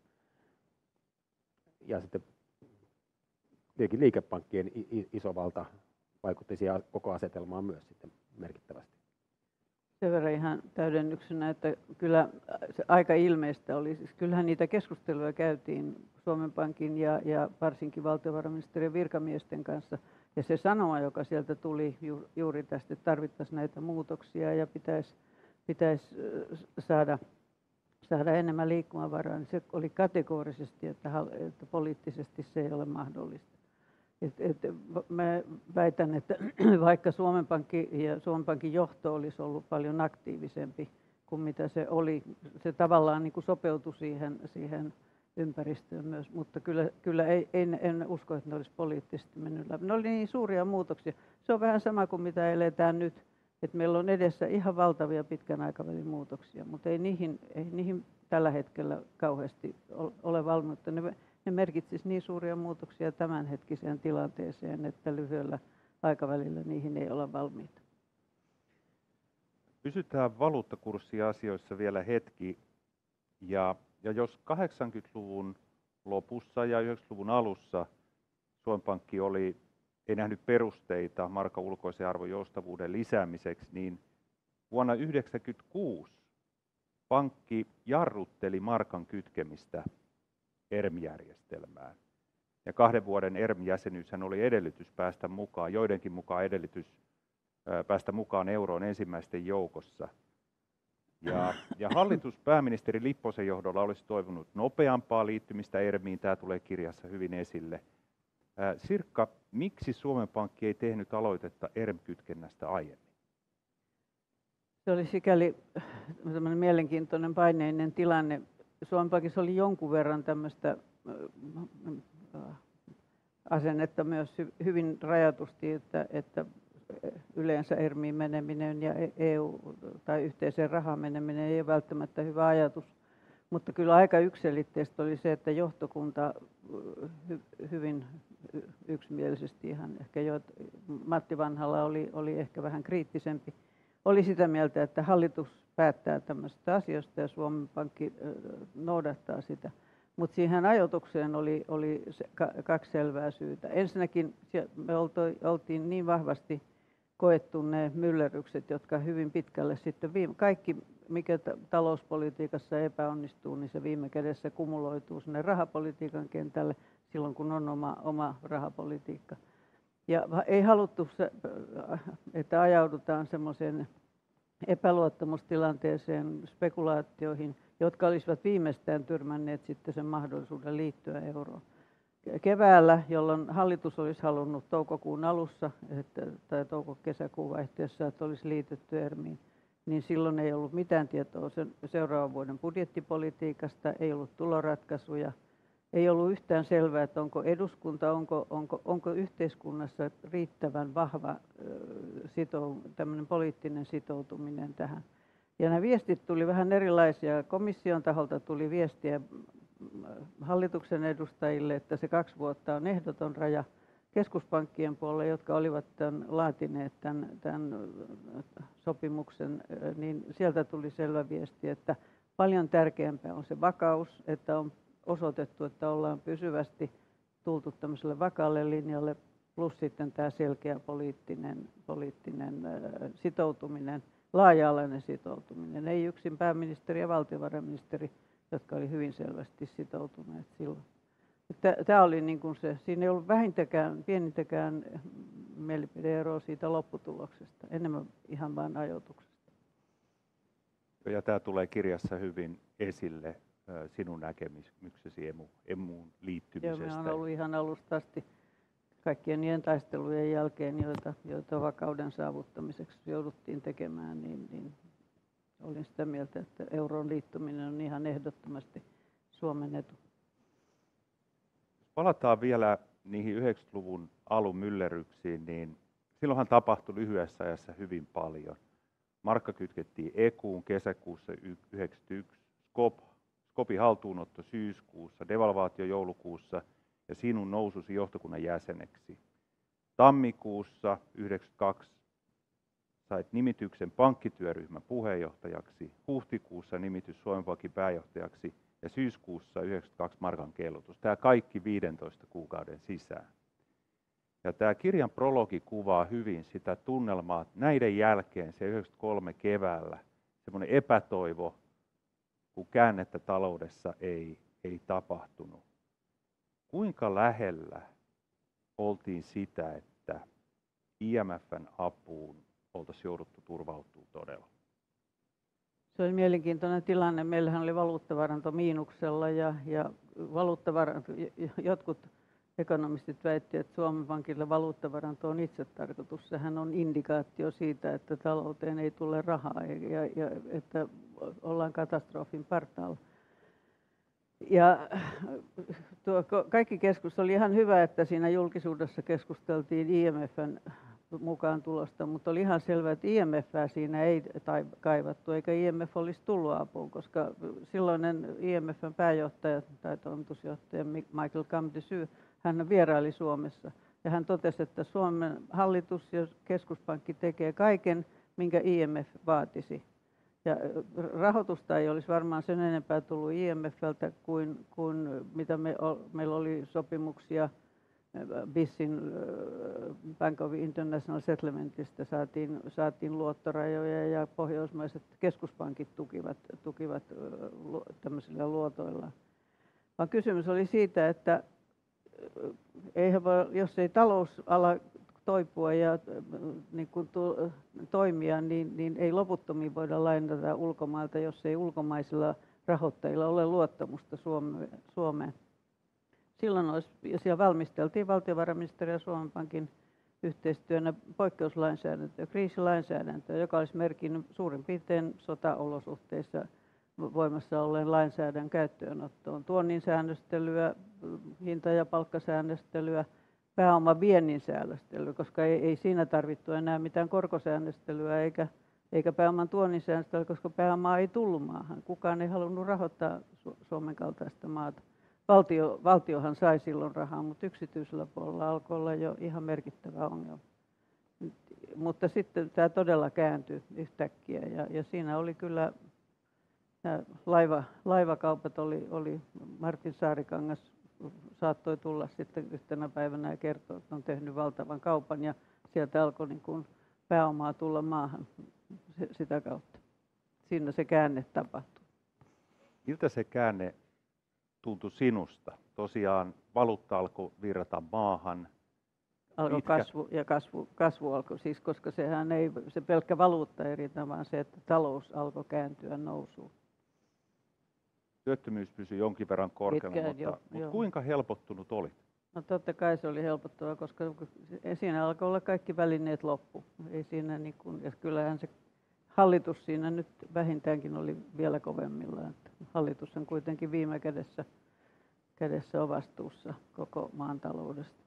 Ja sitten tietenkin liikepankkien iso valta vaikutti siihen koko asetelmaan myös sitten merkittävästi. Sen verran ihan täydennyksenä, että kyllä se aika ilmeistä oli. Siis kyllähän niitä keskusteluja käytiin Suomen Pankin ja, ja varsinkin valtiovarainministeriön virkamiesten kanssa. Ja se sanoma, joka sieltä tuli ju, juuri tästä, että tarvittaisiin näitä muutoksia ja pitäisi pitäisi saada, saada enemmän liikkumavaraa, niin se oli kategorisesti, että, että poliittisesti se ei ole mahdollista. Et, et, mä väitän, että vaikka Suomen Pankki ja Suomen Pankin johto olisi ollut paljon aktiivisempi kuin mitä se oli, se tavallaan niin kuin sopeutui siihen, siihen ympäristöön myös, mutta kyllä, kyllä ei, en, en usko, että ne olisi poliittisesti mennyt läpi. Ne oli niin suuria muutoksia. Se on vähän sama kuin mitä eletään nyt, että meillä on edessä ihan valtavia pitkän aikavälin muutoksia, mutta ei niihin, ei niihin tällä hetkellä kauheasti ole valmiutta. Ne, ne merkitsisi niin suuria muutoksia tämänhetkiseen tilanteeseen, että lyhyellä aikavälillä niihin ei olla valmiita. Pysytään valuuttakurssiasioissa vielä hetki. Ja, ja jos kahdeksankymmentäluvun lopussa ja yhdeksänkymmentäluvun alussa Suomen Pankki oli, ei nähnyt perusteita markan ulkoisen arvon joustavuuden lisäämiseksi, niin vuonna yhdeksänkymmentäkuusi pankki jarrutteli markan kytkemistä E R M-järjestelmään. Ja kahden vuoden E R M-jäsenyyshän oli edellytys päästä mukaan, joidenkin mukaan edellytys päästä mukaan euroon ensimmäisten joukossa. Ja, ja hallitus pääministeri Lipposen johdolla olisi toivonut nopeampaa liittymistä E R Miin, tämä tulee kirjassa hyvin esille. Sirkka, miksi Suomen Pankki ei tehnyt aloitetta E R M-kytkennästä aiemmin? Se oli sikäli mielenkiintoinen paineinen tilanne. Suomen Pankissa oli jonkun verran tämmöistä asennetta myös hyvin rajatusti, että, että yleensä E R Miin meneminen ja E U- tai yhteiseen rahaan meneminen ei ole välttämättä hyvä ajatus. Mutta kyllä aika yksiselitteistä oli se, että johtokunta hy- hyvin yksimielisesti, ihan ehkä jo, Matti Vanhala oli, oli ehkä vähän kriittisempi, oli sitä mieltä, että hallitus päättää tämmöistä asioista ja Suomen Pankki noudattaa sitä. Mutta siihen ajoitukseen oli, oli se, kaksi selvää syytä. Ensinnäkin me oltiin niin vahvasti koettu ne myllerrykset, jotka hyvin pitkälle sitten viime, kaikki, mikä talouspolitiikassa epäonnistuu, niin se viime kädessä kumuloituu sinne rahapolitiikan kentälle silloin, kun on oma, oma rahapolitiikka. Ja ei haluttu, että ajaudutaan semmoiseen epäluottamustilanteeseen, spekulaatioihin, jotka olisivat viimeistään tyrmänneet sitten sen mahdollisuuden liittyä euroon. Keväällä, jolloin hallitus olisi halunnut toukokuun alussa että, tai touko-kesäkuun vaihteessa, että olisi liitytty E R Miin, niin silloin ei ollut mitään tietoa sen seuraavan vuoden budjettipolitiikasta, ei ollut tuloratkaisuja, ei ollut yhtään selvää, että onko eduskunta, onko, onko, onko yhteiskunnassa riittävän vahva sitou, tämmöinen poliittinen sitoutuminen tähän. Ja nämä viestit tuli vähän erilaisia. Komission taholta tuli viestiä hallituksen edustajille, että se kaksi vuotta on ehdoton raja. Keskuspankkien puolella, jotka olivat tämän, laatineet tämän, tämän sopimuksen, niin sieltä tuli selvä viesti, että paljon tärkeämpää on se vakaus, että on osoitettu, että ollaan pysyvästi tultu tämmöiselle vakaalle linjalle, plus sitten tämä selkeä poliittinen, poliittinen sitoutuminen, laaja-alainen sitoutuminen. Ei yksin pääministeri ja valtiovarainministeri, jotka oli hyvin selvästi sitoutuneet silloin. Tämä oli niin kuin se, siinä ei ollut vähintäkään, pienintäkään mielipide-eroa siitä lopputuloksesta, enemmän ihan vain ajoituksesta. Ja tämä tulee kirjassa hyvin esille, sinun näkemyksesi emu, emuun liittymisestä. Joo, me on ollut ihan alusta asti kaikkien niiden taistelujen jälkeen, joita, joita vakauden saavuttamiseksi jouduttiin tekemään, niin, niin olin sitä mieltä, että euroon liittyminen on ihan ehdottomasti Suomen etu. Palataan vielä niihin yhdeksänkymmentäluvun alun myllerryksiin, niin silloinhan tapahtui lyhyessä ajassa hyvin paljon. Markka kytkettiin E K U:n kesäkuussa yhdeksänkymmentäyksi, Skop, Skopin haltuunotto syyskuussa, devalvaatio joulukuussa ja sinun noususi johtokunnan jäseneksi. Tammikuussa yhdeksänkymmentäkaksi sait nimityksen pankkityöryhmän puheenjohtajaksi, huhtikuussa nimitys Suomen Pankin pääjohtajaksi ja syyskuussa yhdeksänkymmentäkaksi markan kellutus. Tämä kaikki viidentoista kuukauden sisään. Ja tämä kirjan prologi kuvaa hyvin sitä tunnelmaa, näiden jälkeen se yhdeksänkymmentäkolme keväällä, semmoinen epätoivo, kun käännettä taloudessa ei, ei tapahtunut. Kuinka lähellä oltiin sitä, että I M F:n apuun oltaisiin jouduttu turvautumaan todella? Se oli mielenkiintoinen tilanne. Meillähän oli valuuttavaranto miinuksella ja, ja valuuttavaranto, jotkut ekonomistit väittivät, että Suomen Pankilla valuuttavaranto on itsetarkoitus. Sehän on indikaatio siitä, että talouteen ei tule rahaa ja, ja että ollaan katastrofin partaalla. Ja tuo kaikki keskustelu oli ihan hyvä, että siinä julkisuudessa keskusteltiin I M F:n mukaan tulosta, mutta oli ihan selvää, että I M F:ää siinä ei kaivattu, eikä I M F olisi tullut apuun, koska silloinen I M F:n pääjohtaja tai toimitusjohtaja Michael Camdessus, hän vieraili Suomessa ja hän totesi, että Suomen hallitus ja keskuspankki tekee kaiken, minkä I M F vaatisi. Ja rahoitusta ei olisi varmaan sen enempää tullut I M F:ltä kuin, kuin mitä me, meillä oli sopimuksia B I Sin Bank of International Settlementista, saatiin, saatiin luottorajoja ja pohjoismaiset keskuspankit tukivat, tukivat tämmöisillä luotoilla. Vaan kysymys oli siitä, että eihän voi, jos ei talous ala toipua ja niin kuin to, toimia, niin, niin ei loputtomiin voida lainata ulkomailta, jos ei ulkomaisilla rahoittajilla ole luottamusta Suomeen. Silloin olisi, ja siellä valmisteltiin valtiovarainministeriön ja Suomen Pankin yhteistyönä poikkeuslainsäädäntöä, kriisilainsäädäntöä, joka olisi merkinnyt suurin piirtein sotaolosuhteissa voimassa olleen lainsäädännön käyttöönottoon. Tuonnin säännöstelyä, hinta- ja palkkasäännöstelyä, pääoman viennin säännöstelyä, koska ei, ei siinä tarvittu enää mitään korkosäännöstelyä eikä, eikä pääoman tuonnin säännöstelyä, koska pääomaa ei tullut maahan. Kukaan ei halunnut rahoittaa Su- Suomen kaltaista maata. Valtio, valtiohan sai silloin rahaa, mutta yksityisellä puolella alkoi olla jo ihan merkittävä ongelma. Mutta sitten tämä todella kääntyi yhtäkkiä ja, ja siinä oli kyllä laiva, laivakaupat oli, oli Martin Saarikangas saattoi tulla sitten yhtenä päivänä ja kertoa, että on tehnyt valtavan kaupan ja sieltä alkoi niin kuin pääomaa tulla maahan sitä kautta. Siinä se käänne tapahtui. Miltä se käänne tuntui sinusta? Tosiaan valuutta alkoi virrata maahan. Alkoi Mitkä? kasvu ja kasvu, kasvu alkoi, siis koska sehän ei se pelkkä valuutta ei riitä, vaan se, että talous alkoi kääntyä nousuun. Työttömyys pysyi jonkin verran korkeammin, mutta, jo, mutta jo. Kuinka helpottunut olit? No totta kai se oli helpottavaa, koska siinä alkoi olla kaikki välineet loppu. Ei siinä niin kuin, ja kyllähän se hallitus siinä nyt vähintäänkin oli vielä kovemmilla. Että hallitus on kuitenkin viime kädessä, kädessä on vastuussa koko maan taloudesta.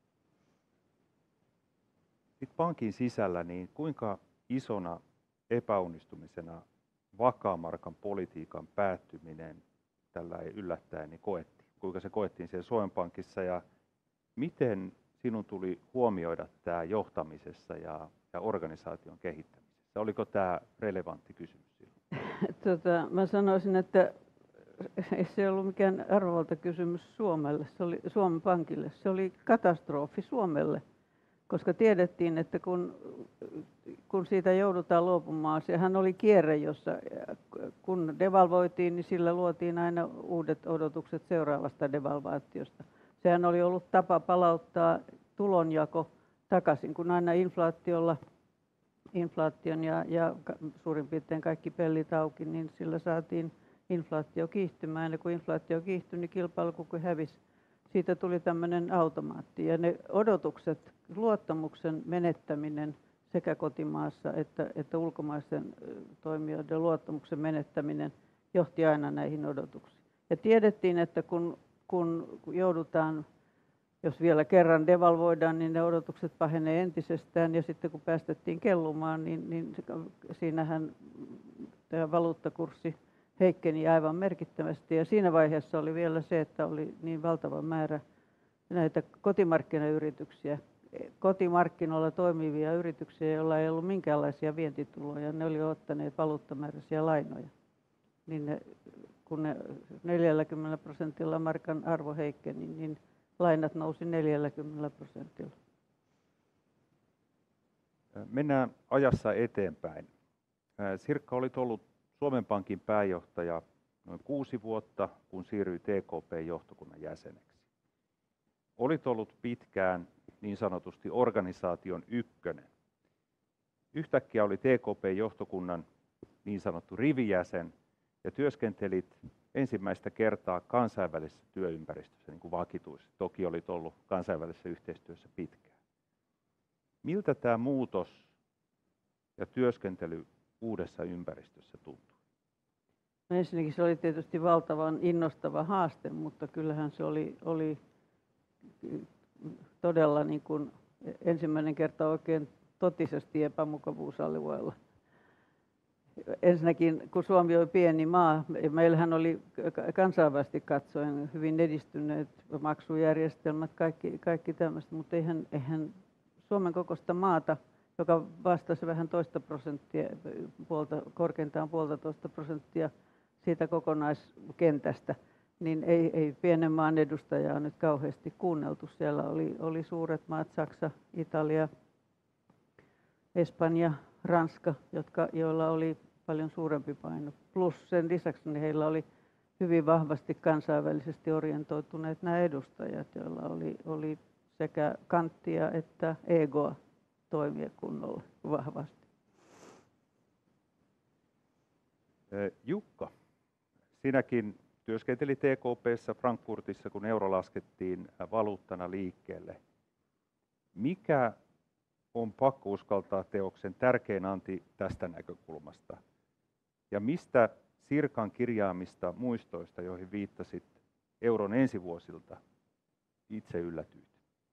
Sitten pankin sisällä, niin kuinka isona epäonnistumisena vakaamarkan politiikan päättyminen tällä ei yllättäen niin koettiin? Kuinka se koettiin siellä Suomen Pankissa ja miten sinun tuli huomioida tämä johtamisessa ja, ja organisaation kehittämisessä? Oliko tämä relevantti kysymys silloin? Tota, mä sanoisin, että ei se ollut mikään arvovaltakysymys Suomelle, se oli Suomen Pankille. Se oli katastrofi Suomelle, koska tiedettiin, että kun, kun siitä joudutaan luopumaan, sehän oli kierre, jossa kun devalvoitiin, niin sillä luotiin aina uudet odotukset seuraavasta devalvaatiosta. Sehän oli ollut tapa palauttaa tulonjako takaisin, kun aina inflaatiolla, inflaation ja, ja suurin piirtein kaikki pellit auki, niin sillä saatiin inflaatio kiihtymään. Ja kun inflaatio kiihtyi, niin kilpailukyky hävisi. Siitä tuli tämmöinen automaatti. Ja ne odotukset, luottamuksen menettäminen sekä kotimaassa että, että ulkomaisten toimijoiden luottamuksen menettäminen johti aina näihin odotuksiin. Ja tiedettiin, että kun, kun joudutaan, jos vielä kerran devalvoidaan, niin ne odotukset pahenee entisestään. Ja sitten kun päästettiin kellumaan, niin, niin siinähän tämä valuuttakurssi heikkeni aivan merkittävästi. Ja siinä vaiheessa oli vielä se, että oli niin valtava määrä näitä kotimarkkinayrityksiä, kotimarkkinoilla toimivia yrityksiä, joilla ei ollut minkäänlaisia vientituloja. Ne oli ottaneet valuuttamääräisiä lainoja. Niin ne, kun ne neljälläkymmenellä prosentilla markan arvo heikkeni, niin lainat nousi neljälläkymmenellä prosentilla. Mennään ajassa eteenpäin. Sirkka, olit ollut Suomen Pankin pääjohtaja noin kuusi vuotta, kun siirryi T K P-johtokunnan jäseneksi. Olit ollut pitkään niin sanotusti organisaation ykkönen. Yhtäkkiä oli T K P-johtokunnan niin sanottu rivijäsen ja työskentelit ensimmäistä kertaa kansainvälisessä työympäristössä niin kuin vakituisesti. Toki olit ollut kansainvälisessä yhteistyössä pitkään. Miltä tämä muutos ja työskentely uudessa ympäristössä tuntuu? No ensinnäkin se oli tietysti valtavan innostava haaste, mutta kyllähän se oli, oli todella niin kuin ensimmäinen kerta oikein totisesti epämukavuusalueella. Ensinnäkin, kun Suomi oli pieni maa, meillähän oli kansainvälisesti katsoen hyvin edistyneet maksujärjestelmät, kaikki, kaikki tämmöistä, mutta eihän, eihän Suomen kokoista maata, joka vastasi vähän toista prosenttia, puolta, korkeintaan puolitoista prosenttia siitä kokonaiskentästä, niin ei, ei pienen maan edustajaa nyt kauheasti kuunneltu. Siellä oli, oli suuret maat, Saksa, Italia, Espanja, Ranska, jotka, joilla oli paljon suurempi paino. Plus sen lisäksi niin heillä oli hyvin vahvasti kansainvälisesti orientoituneet nämä edustajat, joilla oli, oli sekä kanttia että egoa toimia kunnolla vahvasti. Jukka, sinäkin työskentelit E K P:ssä Frankfurtissa, kun euro laskettiin valuuttana liikkeelle. Mikä on pakko uskaltaa -teoksen tärkein anti tästä näkökulmasta? Ja mistä Sirkan kirjaamista muistoista, joihin viittasit euron ensivuosilta, itse yllätyit?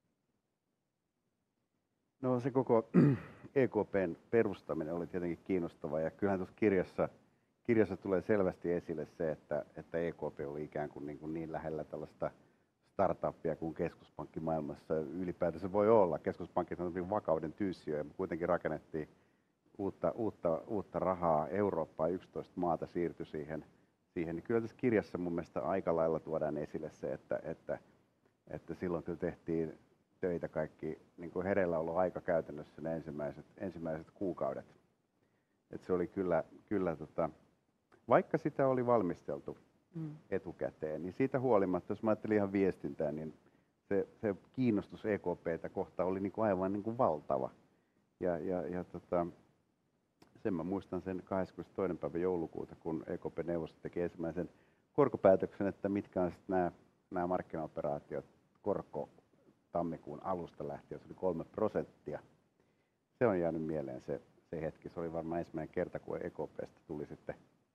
No se koko E K P:n perustaminen oli tietenkin kiinnostava, ja kyllähän tuossa kirjassa, kirjassa tulee selvästi esille se, että, että E K P oli ikään kuin niin, kuin niin lähellä tällaista startuppia kuin keskuspankkimaailmassa ylipäätänsä voi olla. Keskuspankit on vakauden tyyssiö, ja kuitenkin rakennettiin uutta, uutta, uutta rahaa Eurooppaan, yksitoista maata siirtyi siihen. siihen. Niin kyllä tässä kirjassa mun mielestä aika lailla tuodaan esille se, että, että, että silloin kyllä tehtiin töitä kaikki niin kuin hereillä ollut aika käytännössä ne ensimmäiset, ensimmäiset kuukaudet. Et se oli kyllä, kyllä tota, vaikka sitä oli valmisteltu mm. etukäteen, niin siitä huolimatta, jos mä ajattelin ihan viestintää, niin se, se kiinnostus E K P:tä kohtaan oli niin kuin aivan niin kuin valtava. Ja, ja, ja tota, sen mä muistan sen kahdeskymmenestoinen päivä joulukuuta, kun E K P-neuvosto teki ensimmäisen korkopäätöksen, että mitkä on sitten nämä, nämä markkinaoperaatiot korko tammikuun alusta lähtien, se oli kolme prosenttia. Se on jäänyt mieleen se, se hetki. Se oli varmaan ensimmäinen kerta, kun E K P:stä tuli sitten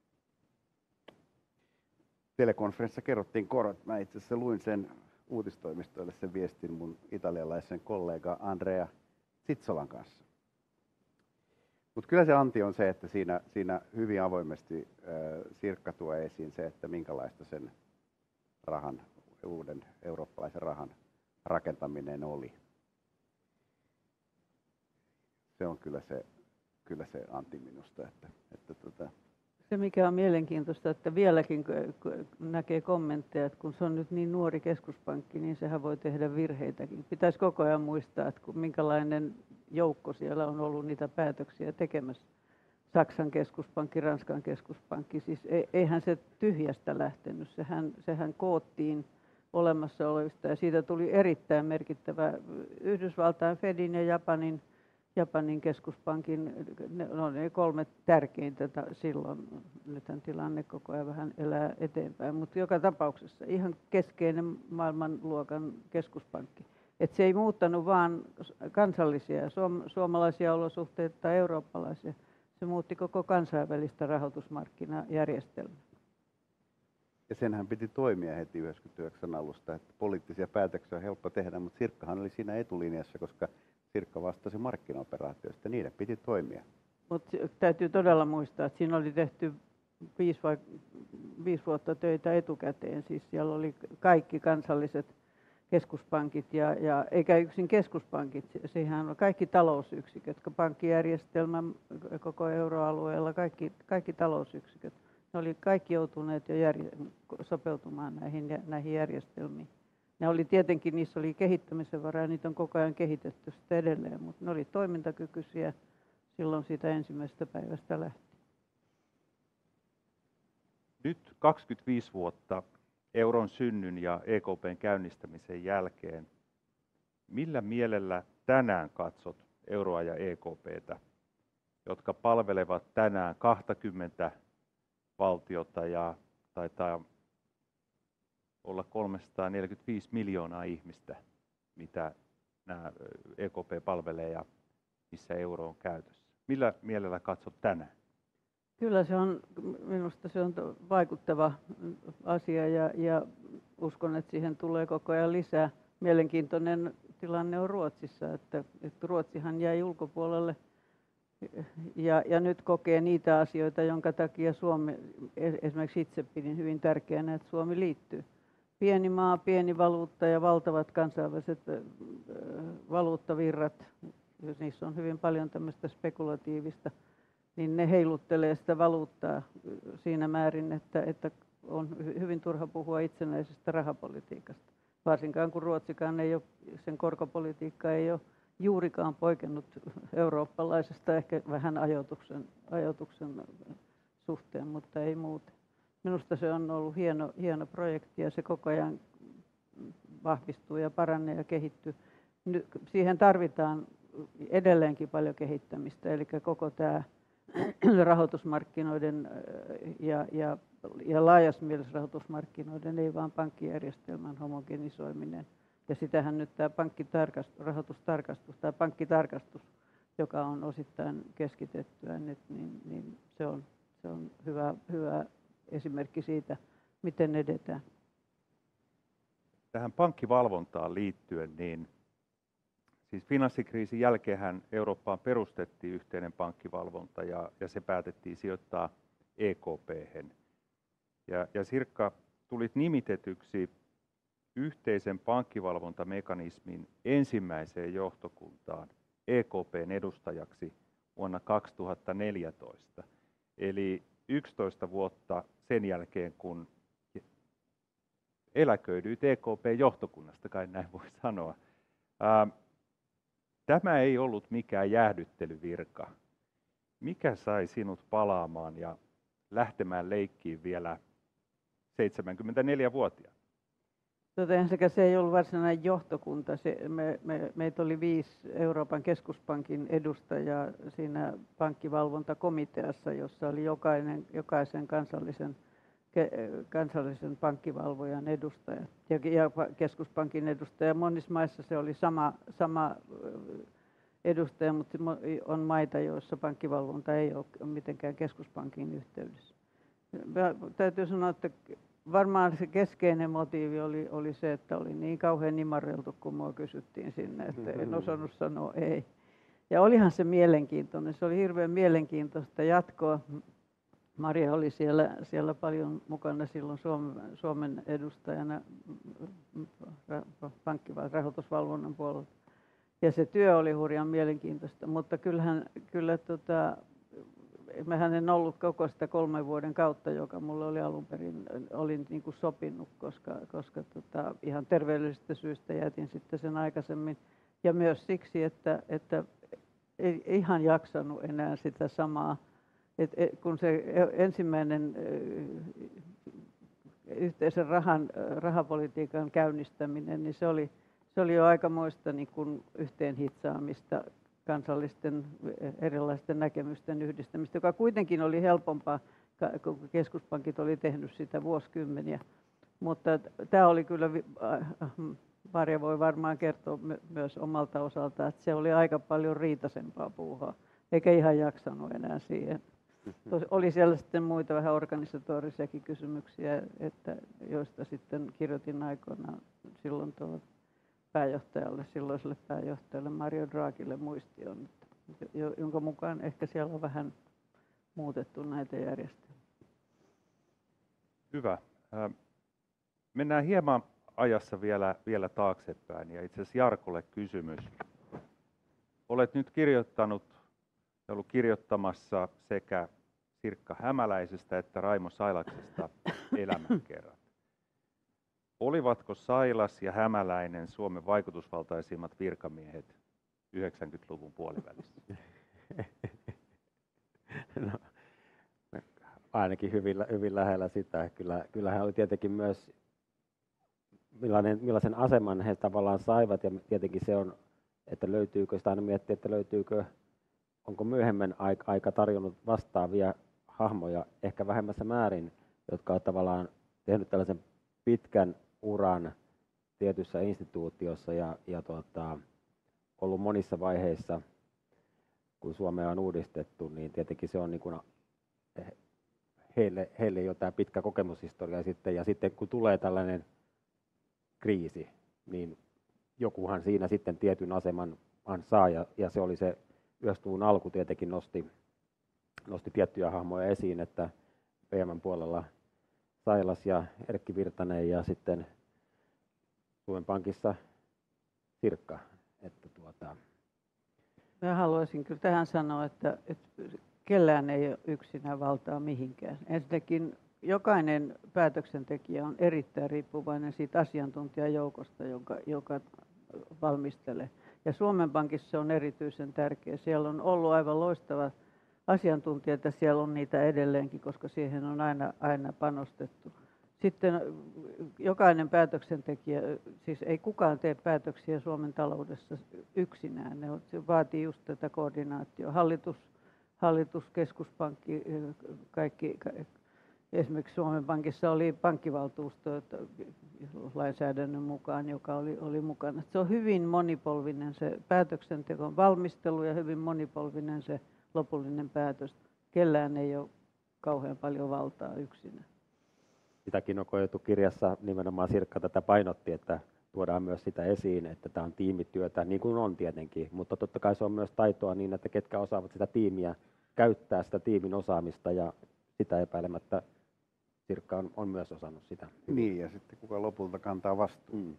telekonferenssissa kerrottiin korot. Mä itse asiassa luin sen uutistoimistoille sen viestin mun italialaisen kollega Andrea Zizzolan kanssa. Mutta kyllä se anti on se, että siinä, siinä hyvin avoimesti äh, Sirkka tuo esiin se, että minkälaista sen rahan, uuden eurooppalaisen rahan rakentaminen oli. Se on kyllä se, kyllä se anti minusta. Että, että tota. Se mikä on mielenkiintoista, että vieläkin näkee kommentteja, että kun se on nyt niin nuori keskuspankki, niin sehän voi tehdä virheitäkin. Pitäisi koko ajan muistaa, että minkälainen joukko siellä on ollut niitä päätöksiä tekemässä. Saksan keskuspankki, Ranskan keskuspankki, siis eihän se tyhjästä lähtenyt, sehän, sehän koottiin olemassa olevista ja siitä tuli erittäin merkittävä Yhdysvaltain Fedin ja Japanin, Japanin keskuspankin, ne on ne kolme tärkeintä silloin, nythän tilanne koko ajan vähän elää eteenpäin, mutta joka tapauksessa ihan keskeinen maailmanluokan keskuspankki. Et se ei muuttanut vaan kansallisia, suom- suomalaisia olosuhteita tai eurooppalaisia, se muutti koko kansainvälistä rahoitusmarkkinajärjestelmää. Ja senhän piti toimia heti yhdeksänkymmentäyhdeksän alusta, että poliittisia päätöksiä on helppo tehdä, mutta Sirkkahan oli siinä etulinjassa, koska Sirkka vastasi markkinaoperaatioista, niiden piti toimia. Mutta täytyy todella muistaa, että siinä oli tehty viisi, vai, viisi vuotta töitä etukäteen, siis siellä oli kaikki kansalliset keskuspankit ja, ja eikä yksin keskuspankit, siihen on kaikki talousyksiköt, pankkijärjestelmä koko euroalueella, kaikki, kaikki talousyksiköt. Ne oli kaikki joutuneet jo järje- sopeutumaan näihin, näihin järjestelmiin. Ne oli tietenkin, niissä oli kehittämisen varaa ja niitä on koko ajan kehitetty sitä edelleen, mutta ne oli toimintakykyisiä silloin siitä ensimmäisestä päivästä lähtien. Nyt kaksikymmentäviisi vuotta euron synnyn ja E K P:n käynnistämisen jälkeen, millä mielellä tänään katsot euroa ja E K P:tä? jotka palvelevat tänään kaksikymmentä valtiota ja taitaa olla kolmesataaneljäkymmentäviisi miljoonaa ihmistä, mitä nämä E K P palvelee ja missä euro on käytössä. Millä mielellä katsot tänään? Kyllä se on, minusta se on vaikuttava asia ja, ja uskon, että siihen tulee koko ajan lisää. Mielenkiintoinen tilanne on Ruotsissa, että, että Ruotsihan jäi ulkopuolelle ja, ja nyt kokee niitä asioita, jonka takia Suomi, esimerkiksi itse pidin hyvin tärkeänä, että Suomi liittyy. Pieni maa, pieni valuutta ja valtavat kansainväliset valuuttavirrat, jos niissä on hyvin paljon tämmöistä spekulatiivista, niin ne heiluttelee sitä valuuttaa siinä määrin, että, että on hyvin turha puhua itsenäisestä rahapolitiikasta. Varsinkaan kun Ruotsikaan ei ole, sen korkopolitiikka ei ole juurikaan poikennut eurooppalaisesta, ehkä vähän ajoituksen, ajoituksen suhteen, mutta ei muuten. Minusta se on ollut hieno, hieno projekti ja se koko ajan vahvistuu ja paranee ja kehittyy. Nyt siihen tarvitaan edelleenkin paljon kehittämistä, eli koko tämä rahoitusmarkkinoiden ja, ja, ja laajassa mielessä rahoitusmarkkinoiden, ei vaan pankkijärjestelmän homogenisoiminen. Ja sitähän nyt tämä pankkitarkastus, rahoitustarkastus tai pankkitarkastus, joka on osittain keskitettyä nyt, niin, niin se on, se on hyvä, hyvä esimerkki siitä, miten edetään. Tähän pankkivalvontaan liittyen, niin siis finanssikriisin jälkeenhän Eurooppaan perustettiin yhteinen pankkivalvonta ja, ja se päätettiin sijoittaa E K P:hen. Ja, ja Sirkka, tulit nimitetyksi yhteisen pankkivalvontamekanismin ensimmäiseen johtokuntaan E K P:n edustajaksi vuonna kaksituhattaneljätoista. Eli yksitoista vuotta sen jälkeen, kun eläköidyit E K P:n johtokunnasta, kai näin voi sanoa. Ää, Tämä ei ollut mikään jäähdyttelyvirka. Mikä sai sinut palaamaan ja lähtemään leikkiin vielä seitsemänkymmentäneljävuotiaana? Toteen sekä se ei ollut varsinainen johtokunta. Se, me, me, meitä oli viisi Euroopan keskuspankin edustajaa siinä pankkivalvontakomiteassa, jossa oli jokainen, jokaisen kansallisen, kansallisen pankkivalvojan edustaja ja, ja keskuspankin edustaja. Monissa maissa se oli sama, sama edustaja, mutta on maita, joissa pankkivalvonta ei ole mitenkään keskuspankin yhteydessä. Täytyy sanoa, että varmaan se keskeinen motiivi oli, oli se, että oli niin kauhean imarreltu, kun mua kysyttiin sinne, että en osannut sanoa ei. Ja olihan se mielenkiintoinen, se oli hirveän mielenkiintoista jatkoa. Maria oli siellä, siellä paljon mukana silloin Suomen, Suomen edustajana pankkirahoitusvalvonnan puolella. Ja se työ oli hurjan mielenkiintoista, mutta kyllähän, kyllä tota, mehän en ollut koko sitä kolmen vuoden kautta, joka mulle oli alun perin olin niin kuin sopinut, koska, koska tota, ihan terveydellisistä syistä jätin sitten sen aikaisemmin. Ja myös siksi, että, että ei ihan jaksanut enää sitä samaa. Et, et, kun se ensimmäinen yhteisen rahan, rahapolitiikan käynnistäminen, niin se oli, se oli jo aikamoista niin kuin yhteenhitsaamista, kansallisten erilaisten näkemysten yhdistämistä, joka kuitenkin oli helpompaa, kun keskuspankit oli tehnyt sitä vuosikymmeniä. Mutta tämä oli kyllä, Marja voi varmaan kertoa myös omalta osaltaan, että se oli aika paljon riitaisempaa puuhaa, eikä ihan jaksanut enää siihen. Oli siellä sitten muita vähän organisatorisiakin kysymyksiä, että, joista sitten kirjoitin aikoinaan silloin tuolla pääjohtajalle, silloiselle pääjohtajalle Mario Draghille muistion, jonka mukaan ehkä siellä on vähän muutettu näitä järjestelmiä. Hyvä. Mennään hieman ajassa vielä, vielä taaksepäin ja itse asiassa Jarkolle kysymys. Olet nyt kirjoittanut ja ollut kirjoittamassa sekä Sirkka Hämäläisestä että Raimo Sailaksesta elämänkerrat. Olivatko Sailas ja Hämäläinen Suomen vaikutusvaltaisimmat virkamiehet yhdeksänkymmentäluvun puolivälissä? No, ainakin hyvin, hyvin lähellä sitä. Kyllä, kyllähän oli tietenkin myös, millainen, millaisen aseman he tavallaan saivat, ja tietenkin se on, että löytyykö, sitä aina miettiä, että löytyykö onko myöhemmin aika tarjonnut vastaavia hahmoja, ehkä vähemmässä määrin, jotka ovat tavallaan tehnyt tällaisen pitkän uran tietyssä instituutiossa ja, ja tuota, ollut monissa vaiheissa, kun Suomea on uudistettu, niin tietenkin se on niin kuin heille, heille jo tämä pitkä kokemushistoria sitten, ja sitten kun tulee tällainen kriisi, niin jokuhan siinä sitten tietyn aseman saa, ja, ja se oli se yhdeksänkymmentäluvun alku tietenkin nosti, nosti tiettyjä hahmoja esiin, että P M:n puolella Sailas ja Erkki Virtanen ja sitten Suomen Pankissa Sirkka. Että tuota... Mä haluaisin kyllä tähän sanoa, että, että kellään ei ole yksinään valtaa mihinkään. Ensinnäkin jokainen päätöksentekijä on erittäin riippuvainen siitä asiantuntijajoukosta, joka, joka valmistelee. Ja Suomen Pankissa se on erityisen tärkeä. Siellä on ollut aivan loistava asiantuntijat ja siellä on niitä edelleenkin, koska siihen on aina, aina panostettu. Sitten jokainen päätöksentekijä, siis ei kukaan tee päätöksiä Suomen taloudessa yksinään. Ne vaatii just tätä koordinaatiota. Hallitus, hallitus, keskuspankki, kaikki. Esimerkiksi Suomen Pankissa oli pankkivaltuusto lainsäädännön mukaan, joka oli, oli mukana. Se on hyvin monipolvinen se päätöksentekon valmistelu ja hyvin monipolvinen se lopullinen päätös. Kellään ei ole kauhean paljon valtaa yksinään. Sitäkin on koettu kirjassa, nimenomaan Sirkka tätä painotti, että tuodaan myös sitä esiin, että tämä on tiimityötä, niin kuin on tietenkin, mutta totta kai se on myös taitoa niin, että ketkä osaavat sitä tiimiä käyttää sitä tiimin osaamista ja sitä epäilemättä Sirkka on, on myös osannut sitä. Niin, ja sitten kuka lopulta kantaa vastuun. Mm.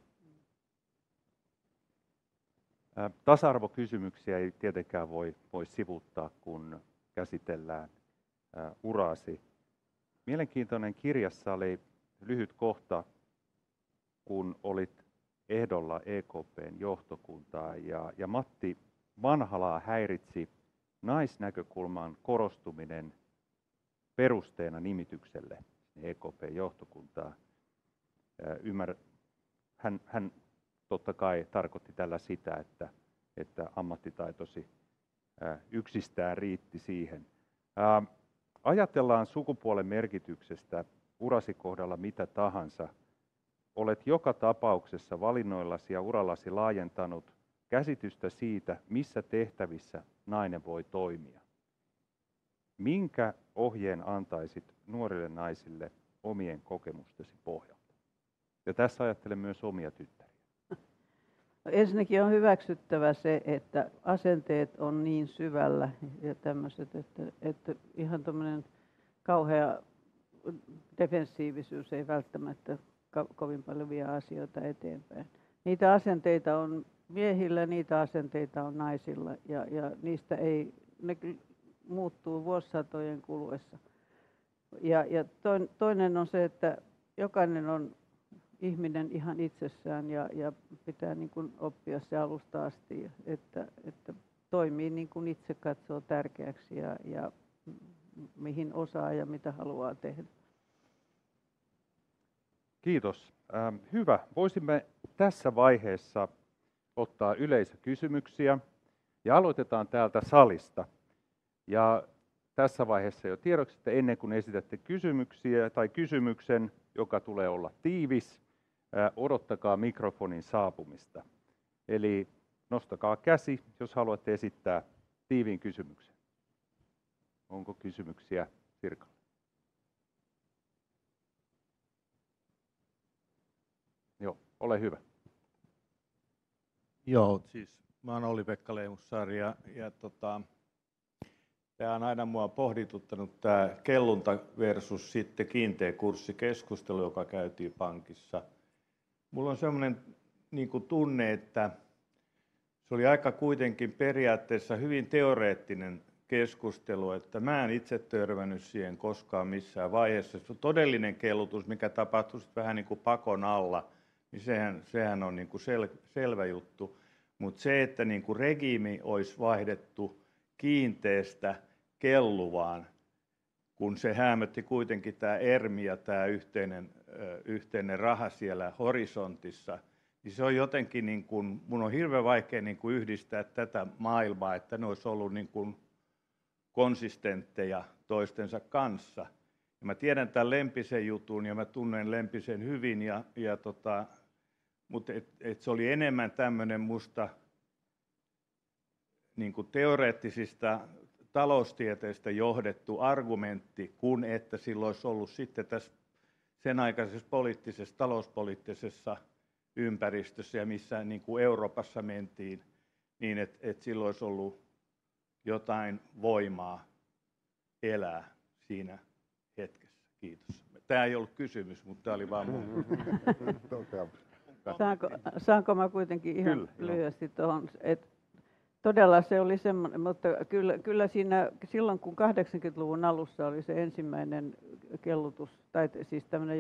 Tasa-arvokysymyksiä ei tietenkään voi, voi sivuuttaa, kun käsitellään ää, uraasi. Mielenkiintoinen kirjassa oli lyhyt kohta, kun olit ehdolla E K P:n johtokuntaa ja, ja Matti Vanhalaa häiritsi naisnäkökulman korostuminen perusteena nimitykselle E K P:n johtokuntaa. Ymmär, hän, hän totta kai tarkoitti tällä sitä, että, että ammattitaitosi yksistään riitti siihen. Ajatellaan sukupuolen merkityksestä urasi kohdalla mitä tahansa. Olet joka tapauksessa valinnoillasi ja urallasi laajentanut käsitystä siitä, missä tehtävissä nainen voi toimia. Minkä ohjeen antaisit nuorille naisille omien kokemustesi pohjalta? Ja tässä ajattelen myös omia tyttäriä. No ensinnäkin on hyväksyttävä se, että asenteet on niin syvällä ja tämmöiset, että, että ihan tämmöinen kauhea defensiivisyys ei välttämättä ko- kovin paljon vie asioita eteenpäin. Niitä asenteita on miehillä, niitä asenteita on naisilla ja, ja niistä ei, ne muuttuu vuosisatojen kuluessa. Ja, ja toinen on se, että jokainen on ihminen ihan itsessään ja, ja pitää niin kuin oppia se alusta asti, että, että toimii niin kuin itse katsoo tärkeäksi ja, ja mihin osaa ja mitä haluaa tehdä. Kiitos. Ähm, hyvä. Voisimme tässä vaiheessa ottaa yleisökysymyksiä ja aloitetaan täältä salista. Ja tässä vaiheessa jo tiedoksi, että ennen kuin esitätte kysymyksiä tai kysymyksen, joka tulee olla tiivis, odottakaa mikrofonin saapumista. Eli nostakaa käsi, jos haluatte esittää tiiviin kysymyksen. Onko kysymyksiä Sirkalle? Joo, ole hyvä. Joo, siis mä oon Olli-Pekka Leimussaari ja, ja tota, tämä on aina mua pohdituttanut tämä kellunta versus sitten kiinteä kurssikeskustelu, joka käytiin pankissa. Mulla on semmoinen niin kuin tunne, että se oli aika kuitenkin periaatteessa hyvin teoreettinen keskustelu, että mä en itse törmännyt siihen koskaan missään vaiheessa. Se todellinen kellutus, mikä tapahtui vähän niin kuin pakon alla, niin sehän, sehän on niin kuin sel, selvä juttu. Mutta se, että niin kuin regiimi olisi vaihdettu kiinteästä kelluvaan, kun se häämötti kuitenkin tämä ERMI ja tämä yhteinen, yhteinen raha siellä horisontissa, niin se on jotenkin, niin kuin, mun on hirveän vaikea niin kuin yhdistää tätä maailmaa, että ne olisi ollut niin kuin konsistentteja toistensa kanssa. Ja mä tiedän tämän Lempisen jutun ja mä tunnen Lempisen hyvin, ja, ja tota, mutta et, et se oli enemmän tämmöinen musta niin kuin teoreettisista taloustieteistä johdettu argumentti, kun että silloin olisi ollut sitten tässä sen aikaisessa poliittisessa, talouspoliittisessa ympäristössä ja missä niin kuin Euroopassa mentiin, niin että et silloin olisi ollut jotain voimaa elää siinä hetkessä. Kiitos. Tämä ei ollut kysymys, mutta tämä oli vaan mun. Saanko, saanko mä kuitenkin ihan Kyllä, lyhyesti tuohon, että todella se oli semmoinen, mutta kyllä, kyllä siinä silloin kun kahdeksankymmentäluvun alussa oli se ensimmäinen kellutus, tai siis tämmöinen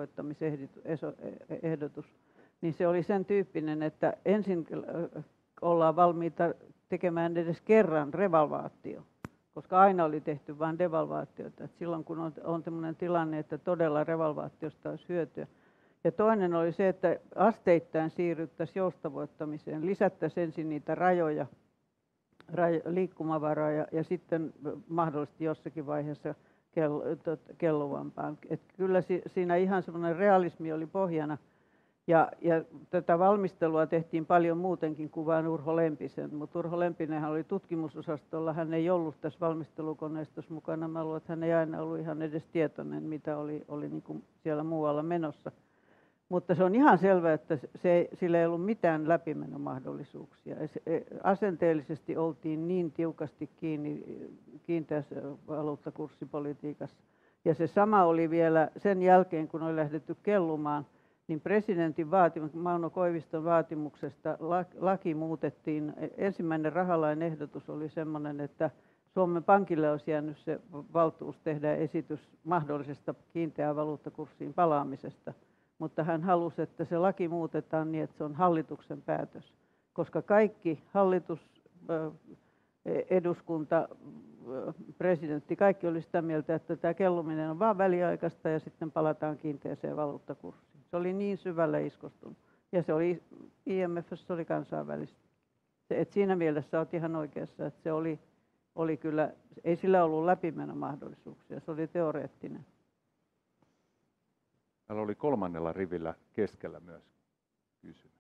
joustavoittamisehdotus, niin se oli sen tyyppinen, että ensin ollaan valmiita tekemään edes kerran revalvaatio, koska aina oli tehty vain devalvaatioita. Et silloin kun on, on tämmöinen tilanne, että todella revalvaatiosta olisi hyötyä. Ja toinen oli se, että asteittain siirryttäisiin joustavoittamiseen, lisättäisiin ensin niitä rajoja, raj, liikkumavaraa ja, ja sitten mahdollisesti jossakin vaiheessa kello, tot, kelluvampaan. Et kyllä si, siinä ihan semmoinen realismi oli pohjana. Ja, ja tätä valmistelua tehtiin paljon muutenkin kuin vain Urho Lempisen, mutta Urho Lempinenhän oli tutkimusosastolla, hän ei ollut tässä valmistelukoneistossa mukana. Mä luulen, että hän ei aina ollut ihan edes tietoinen, mitä oli, oli niin kuin siellä muualla menossa. Mutta se on ihan selvää, että se, sillä ei ollut mitään läpimenomahdollisuuksia. Asenteellisesti oltiin niin tiukasti kiinni kiinteässä valuuttakurssipolitiikassa. Ja se sama oli vielä sen jälkeen, kun oli lähdetty kellumaan, niin presidentin vaatimus, Mauno Koiviston vaatimuksesta laki muutettiin. Ensimmäinen rahalain ehdotus oli sellainen, että Suomen Pankille olisi jäänyt se valtuus tehdä esitys mahdollisesta kiinteään valuuttakurssiin palaamisesta. Mutta hän halusi, että se laki muutetaan niin, että se on hallituksen päätös, koska kaikki hallitus, eduskunta, presidentti, kaikki oli sitä mieltä, että tämä kelluminen on vain väliaikaista ja sitten palataan kiinteäseen valuuttakurssiin. Se oli niin syvälle iskostunut ja se oli I M F:ssä oli kansainvälistä. Et siinä mielessä olet ihan oikeassa, että se oli, oli kyllä, ei sillä ollut läpimenomahdollisuuksia, se oli teoreettinen. Täällä oli kolmannella rivillä keskellä myös kysymys.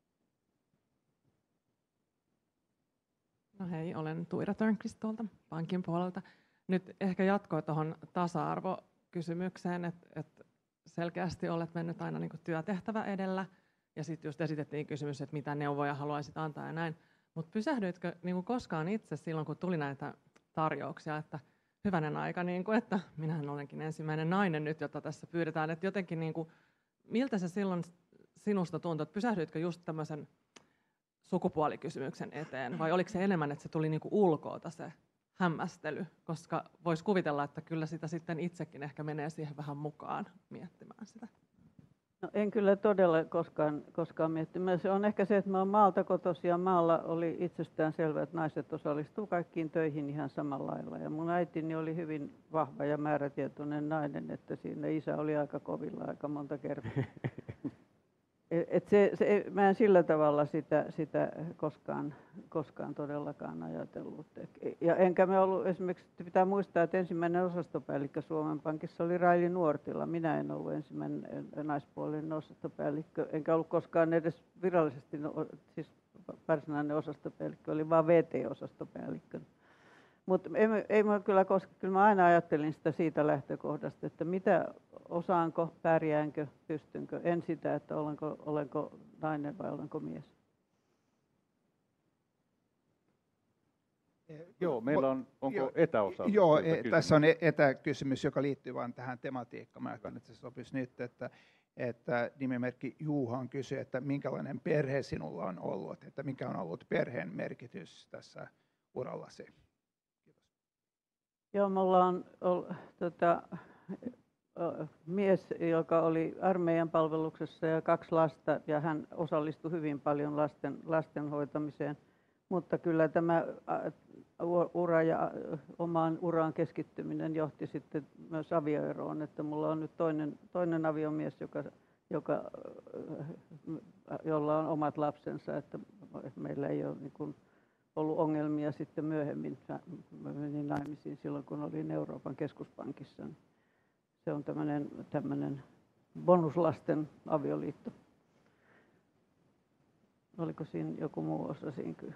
No hei, olen Tuira Törnqvist tuolta pankin puolelta. Nyt ehkä jatkoa tuohon tasa-arvokysymykseen, että et selkeästi olet mennyt aina niin kuin työtehtävä edellä, ja sitten just esitettiin kysymys, että mitä neuvoja haluaisit antaa ja näin. Mutta pysähdyitkö niin kuin koskaan itse silloin, kun tuli näitä tarjouksia, että hyvänen aika, niin kuin, että minähän olenkin ensimmäinen nainen nyt, jota tässä pyydetään, että jotenkin niin kuin, miltä se silloin sinusta tuntui, että pysähdyitkö just tämmöisen sukupuolikysymyksen eteen, vai oliko se enemmän, että se tuli niin kuin ulkoota se hämmästely, koska voisi kuvitella, että kyllä sitä sitten itsekin ehkä menee siihen vähän mukaan miettimään sitä. No, en kyllä todella koskaan, koskaan miettimään. Se on ehkä se, että mä olen maalta kotoisin ja maalla oli itsestään selvää, että naiset osallistuu kaikkiin töihin ihan samalla lailla. Ja mun äitini oli hyvin vahva ja määrätietoinen nainen, että siinä isä oli aika kovilla aika monta kertaa. Et se, se, mä en sillä tavalla sitä, sitä koskaan, koskaan todellakaan ajatellut. Ja enkä me ollut, esimerkiksi pitää muistaa, että ensimmäinen osastopäällikkö Suomen Pankissa oli Raili Nuortila. Minä en ollut ensimmäinen naispuolinen osastopäällikkö, enkä ollut koskaan edes virallisesti, no, siis varsinainen osastopäällikkö, oli vaan V T-osastopäällikkö. Mutta ei, ei mä kyllä, koska kyllä mä aina ajattelin sitä siitä lähtökohdasta, että mitä osaanko, pärjäänkö, pystynkö. En sitä, että olenko, olenko nainen vai olenko mies. Joo, meillä on, onko etäosa? Joo, tässä on etäkysymys, joka liittyy vain tähän tematiikkaan. Mä ajattelin, että se sopisi nyt, että, että nimimerkki Juuhan kysyi, että minkälainen perhe sinulla on ollut, että mikä on ollut perheen merkitys tässä urallasi? Joo, mulla on ollut, tota, mies, joka oli armeijan palveluksessa ja kaksi lasta, ja hän osallistui hyvin paljon lasten, lasten hoitamiseen. Mutta kyllä tämä ura ja omaan uraan keskittyminen johti sitten myös avioeroon, että mulla on nyt toinen, toinen aviomies, joka, joka, jolla on omat lapsensa, että meillä ei ole niin kuin ollut ongelmia sitten myöhemmin. Mä menin naimisiin silloin, kun olin Euroopan keskuspankissa. Se on tämmöinen, tämmöinen bonuslasten avioliitto. Oliko siinä joku muu osa siinä kyllä?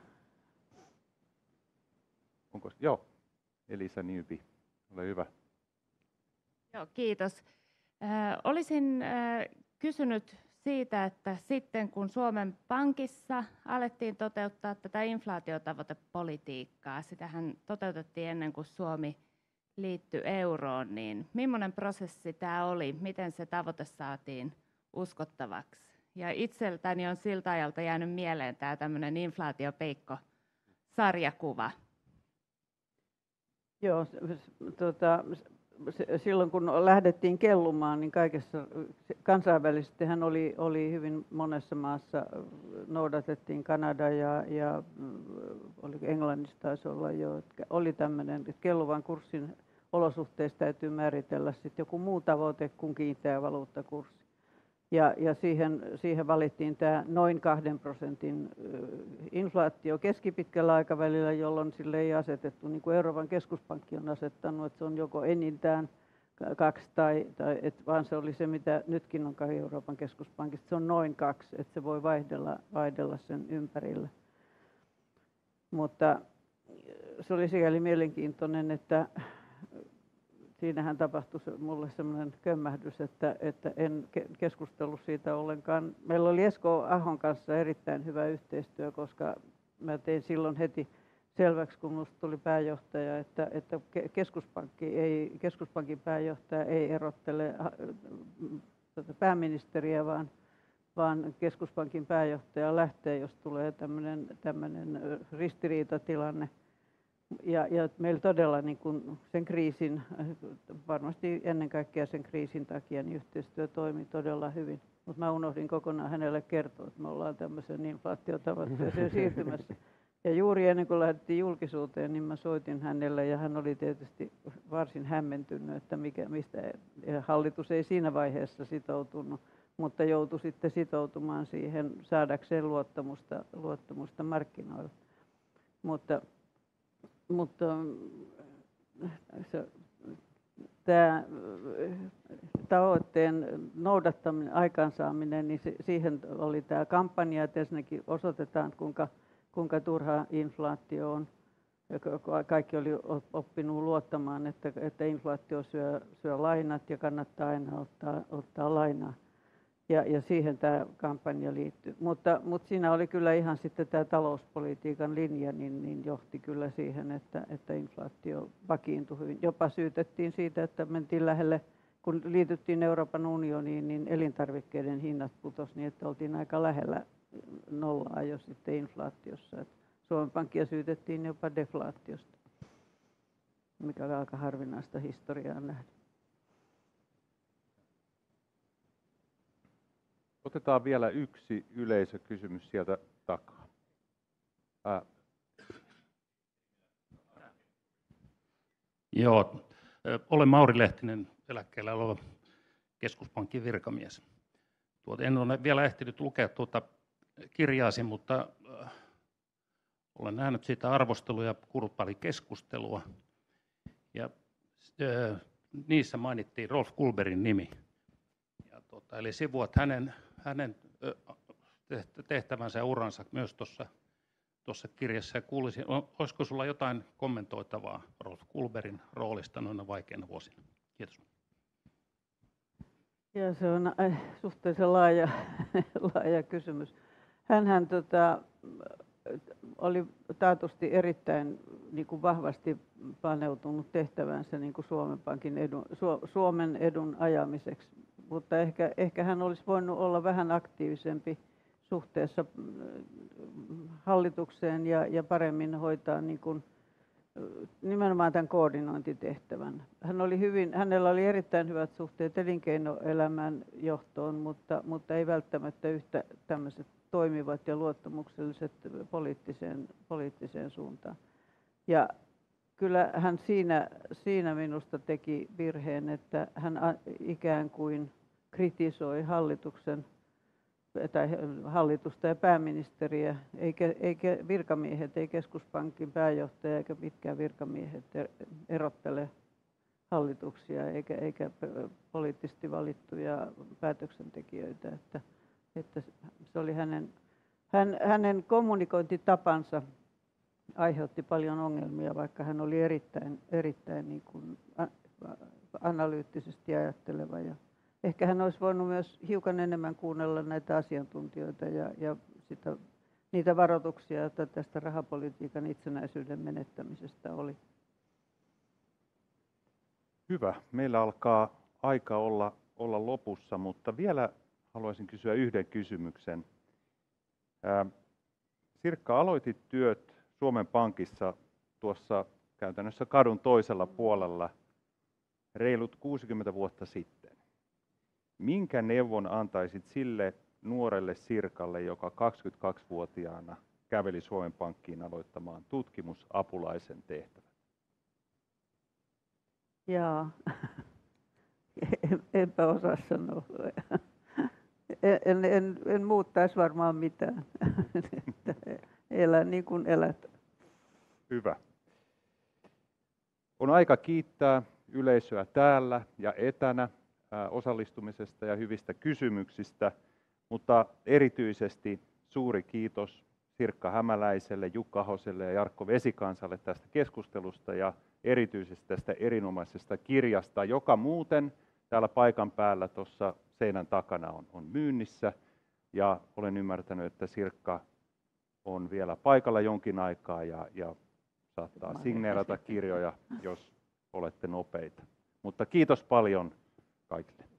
Onko? Joo, Elisa Nyypi, ole hyvä. Joo, kiitos. Äh, olisin äh, kysynyt siitä, että sitten kun Suomen Pankissa alettiin toteuttaa tätä inflaatiotavoitepolitiikkaa, sitähän toteutettiin ennen kuin Suomi liittyi euroon, niin millainen prosessi tämä oli, miten se tavoite saatiin uskottavaksi? Ja itseltäni on siltä ajalta jäänyt mieleen tämä tämmöinen inflaatiopeikko-sarjakuva. Joo, tuota, silloin kun lähdettiin kellumaan, niin kaikessa kansainvälisesti hän oli, oli hyvin monessa maassa, noudatettiin Kanada ja, ja oli Englannissa taisi olla jo, että oli tämmöinen, että kelluvan kurssin olosuhteissa täytyy määritellä sitten joku muu tavoite kuin kiinteä valuuttakurssi. Ja, ja siihen, siihen valittiin tämä noin kahden prosentin inflaatio keskipitkällä aikavälillä, jolloin sille ei asetettu, niin kuin Euroopan keskuspankki on asettanut, että se on joko enintään kaksi, tai, tai et, vaan se oli se, mitä nytkin on Euroopan keskuspankista, se on noin kaksi, että se voi vaihdella, vaihdella sen ympärillä. Mutta se oli sikäli mielenkiintoinen, että siinähän tapahtui mulle semmoinen kömmähdys, että, että en keskustellut siitä ollenkaan. Meillä oli Esko Ahon kanssa erittäin hyvä yhteistyö, koska mä tein silloin heti selväksi, kun minusta tuli pääjohtaja, että, että keskuspankki ei, keskuspankin pääjohtaja ei erottele pääministeriä, vaan, vaan keskuspankin pääjohtaja lähtee, jos tulee tämmöinen, tämmöinen ristiriitatilanne. Ja, ja meillä todella niin kun sen kriisin, varmasti ennen kaikkea sen kriisin takia, niin yhteistyö toimi todella hyvin. Mutta mä unohdin kokonaan hänelle kertoa, että me ollaan tämmöisen inflaatiotavoitteeseen siirtymässä. Ja juuri ennen kuin lähdettiin julkisuuteen, niin mä soitin hänelle ja hän oli tietysti varsin hämmentynyt, että mikä, mistä hallitus ei siinä vaiheessa sitoutunut, mutta joutui sitten sitoutumaan siihen saadakseen luottamusta, luottamusta markkinoilla. Mutta Mutta se, tämä tavoitteen noudattaminen, aikaansaaminen, niin se, siihen oli tämä kampanja, että ensinnäkin osoitetaan, kuinka, kuinka turha inflaatio on. Kaikki oli oppinut luottamaan, että, että inflaatio syö, syö lainat ja kannattaa aina ottaa, ottaa lainaa. Ja, ja siihen tämä kampanja liittyy. Mutta, mutta siinä oli kyllä ihan sitten tämä talouspolitiikan linja, niin, niin johti kyllä siihen, että, että inflaatio vakiintui hyvin. Jopa syytettiin siitä, että mentiin lähelle, kun liityttiin Euroopan unioniin, niin elintarvikkeiden hinnat putosi niin, että oltiin aika lähellä nollaa jo sitten inflaatiossa. Et Suomen Pankkia syytettiin jopa deflaatiosta, mikä on aika harvinaista historiaa nähdä. Otetaan vielä yksi yleisökysymys sieltä takaa. Ää. Joo, olen Mauri Lehtinen, eläkkeellä oleva keskuspankin virkamies. Tuota, en ole vielä ehtinyt lukea tuota kirjaasi, mutta äh, olen nähnyt siitä arvostelua ja kuullut paljon keskustelua. Ja, äh, niissä mainittiin Rolf Kullbergin nimi. Ja, tuota, eli sivuat hänen hänen tehtävänsä ja uransa myös tuossa, tuossa kirjassa. Ja kuulisin, olisiko sinulla jotain kommentoitavaa Rolf Kullbergin roolista noina vaikeina vuosina? Kiitos. Ja se on suhteellisen laaja, laaja kysymys. Hänhän tota, oli taatusti erittäin niin kuin vahvasti paneutunut tehtävänsä niin kuin Suomen Pankin edun, Suomen edun ajamiseksi. Mutta ehkä, ehkä hän olisi voinut olla vähän aktiivisempi suhteessa hallitukseen ja, ja paremmin hoitaa niin kuin, nimenomaan tämän koordinointitehtävän. Hän oli hyvin, hänellä oli erittäin hyvät suhteet elinkeinoelämän johtoon, mutta, mutta ei välttämättä yhtä tämmöiset toimivat ja luottamukselliset poliittiseen, poliittiseen suuntaan. Ja kyllä hän siinä, siinä minusta teki virheen, että hän ikään kuin kritisoi hallituksen tai hallitusta ja pääministeriä, eikä, eikä virkamiehet, ei keskuspankin pääjohtaja eikä mitkään virkamiehet erottele hallituksia eikä, eikä poliittisesti valittuja päätöksentekijöitä. Että, että se oli hänen, hän, hänen kommunikointitapansa aiheutti paljon ongelmia, vaikka hän oli erittäin, erittäin niin kuin analyyttisesti ajatteleva. Ja ehkä hän olisi voinut myös hiukan enemmän kuunnella näitä asiantuntijoita ja, ja sitä, niitä varoituksia, joita tästä rahapolitiikan itsenäisyyden menettämisestä oli. Hyvä. Meillä alkaa aika olla, olla lopussa, mutta vielä haluaisin kysyä yhden kysymyksen. Ää, Sirkka, aloitit työt Suomen Pankissa tuossa käytännössä kadun toisella puolella reilut kuusikymmentä vuotta sitten. Minkä neuvon antaisit sille nuorelle Sirkalle, joka kaksikymmentäkaksivuotiaana käveli Suomen Pankkiin aloittamaan tutkimusapulaisen tehtävän? Jaa, enpä osaa sanoa. En, en, en muuttaisi varmaan mitään. Elä niin kuin elät. Hyvä. On aika kiittää yleisöä täällä ja etänä osallistumisesta ja hyvistä kysymyksistä, mutta erityisesti suuri kiitos Sirkka Hämäläiselle, Jukka Ahoselle ja Jarkko Vesikansalle tästä keskustelusta ja erityisesti tästä erinomaisesta kirjasta, joka muuten täällä paikan päällä tuossa seinän takana on, on myynnissä. Ja olen ymmärtänyt, että Sirkka on vielä paikalla jonkin aikaa ja, ja saattaa signeerata kirjoja, jos olette nopeita. Mutta kiitos paljon kaikille.